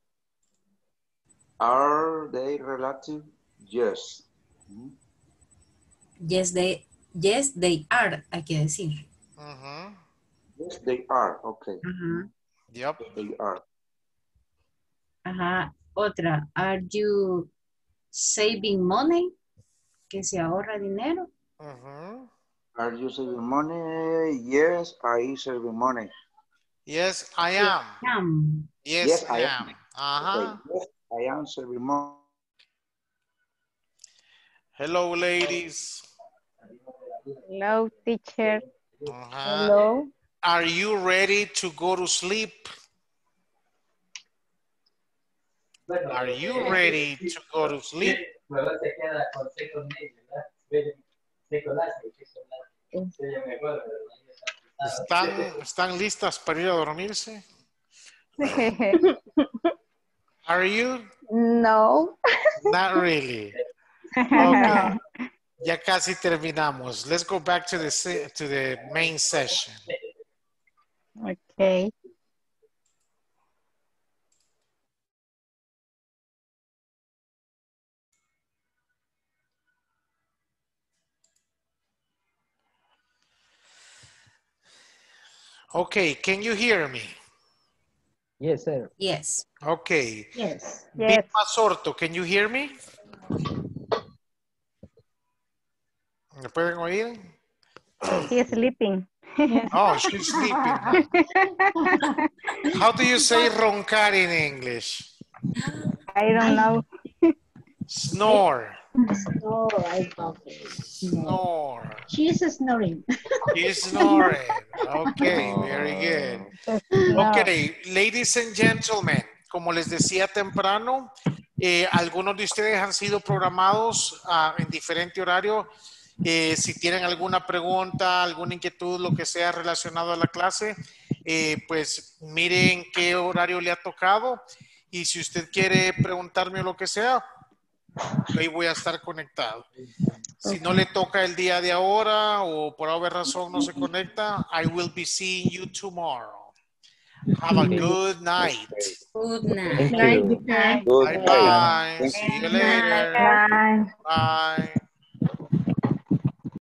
Are they relative? Yes. Yes, they, yes, they are, hay que decir. Uh-huh. Yes, they are. Okay. Ajá. Yep. They are. Ajá. Otra. Are you saving money? Que se ahorra dinero. Uh-huh. Are you saving money? Yes, I saving money. Yes, I am. Am. Yes, Yes, I I am. am. Uh-huh. Okay. Yes, I am saving money. Hello, ladies. Hello, teacher. Uh-huh. Hello. Are you ready to go to sleep? Are you ready to go to sleep? ¿Están, ¿Están listas para ir a dormirse? Are you? No. Not really. Okay. Ya casi terminamos. Let's go back to the se- to the main session. Okay. Okay, can you hear me? Yes, sir. Yes. Okay. Yes. Yes. Vilma Sorto, can you hear me? ¿Me pueden oír? He's sleeping. Oh, she's sleeping. Huh? How do you say roncar in English? I don't know. Snore. Snore, I love it. Snore. She's snoring. He's snoring. Okay, very good. Okay, ladies and gentlemen, como les decía temprano, eh, algunos de ustedes han sido programados uh, en diferente horario. Eh, si tienen alguna pregunta, alguna inquietud, lo que sea relacionado a la clase, eh, pues miren qué horario le ha tocado. Y si usted quiere preguntarme lo que sea, ahí voy a estar conectado. Si no le toca el día de ahora o por alguna razón no se conecta, I will be seeing you tomorrow. Have a good night. Good Thank night. you. Good Bye night. bye. Thank See you you. later. Bye. Bye.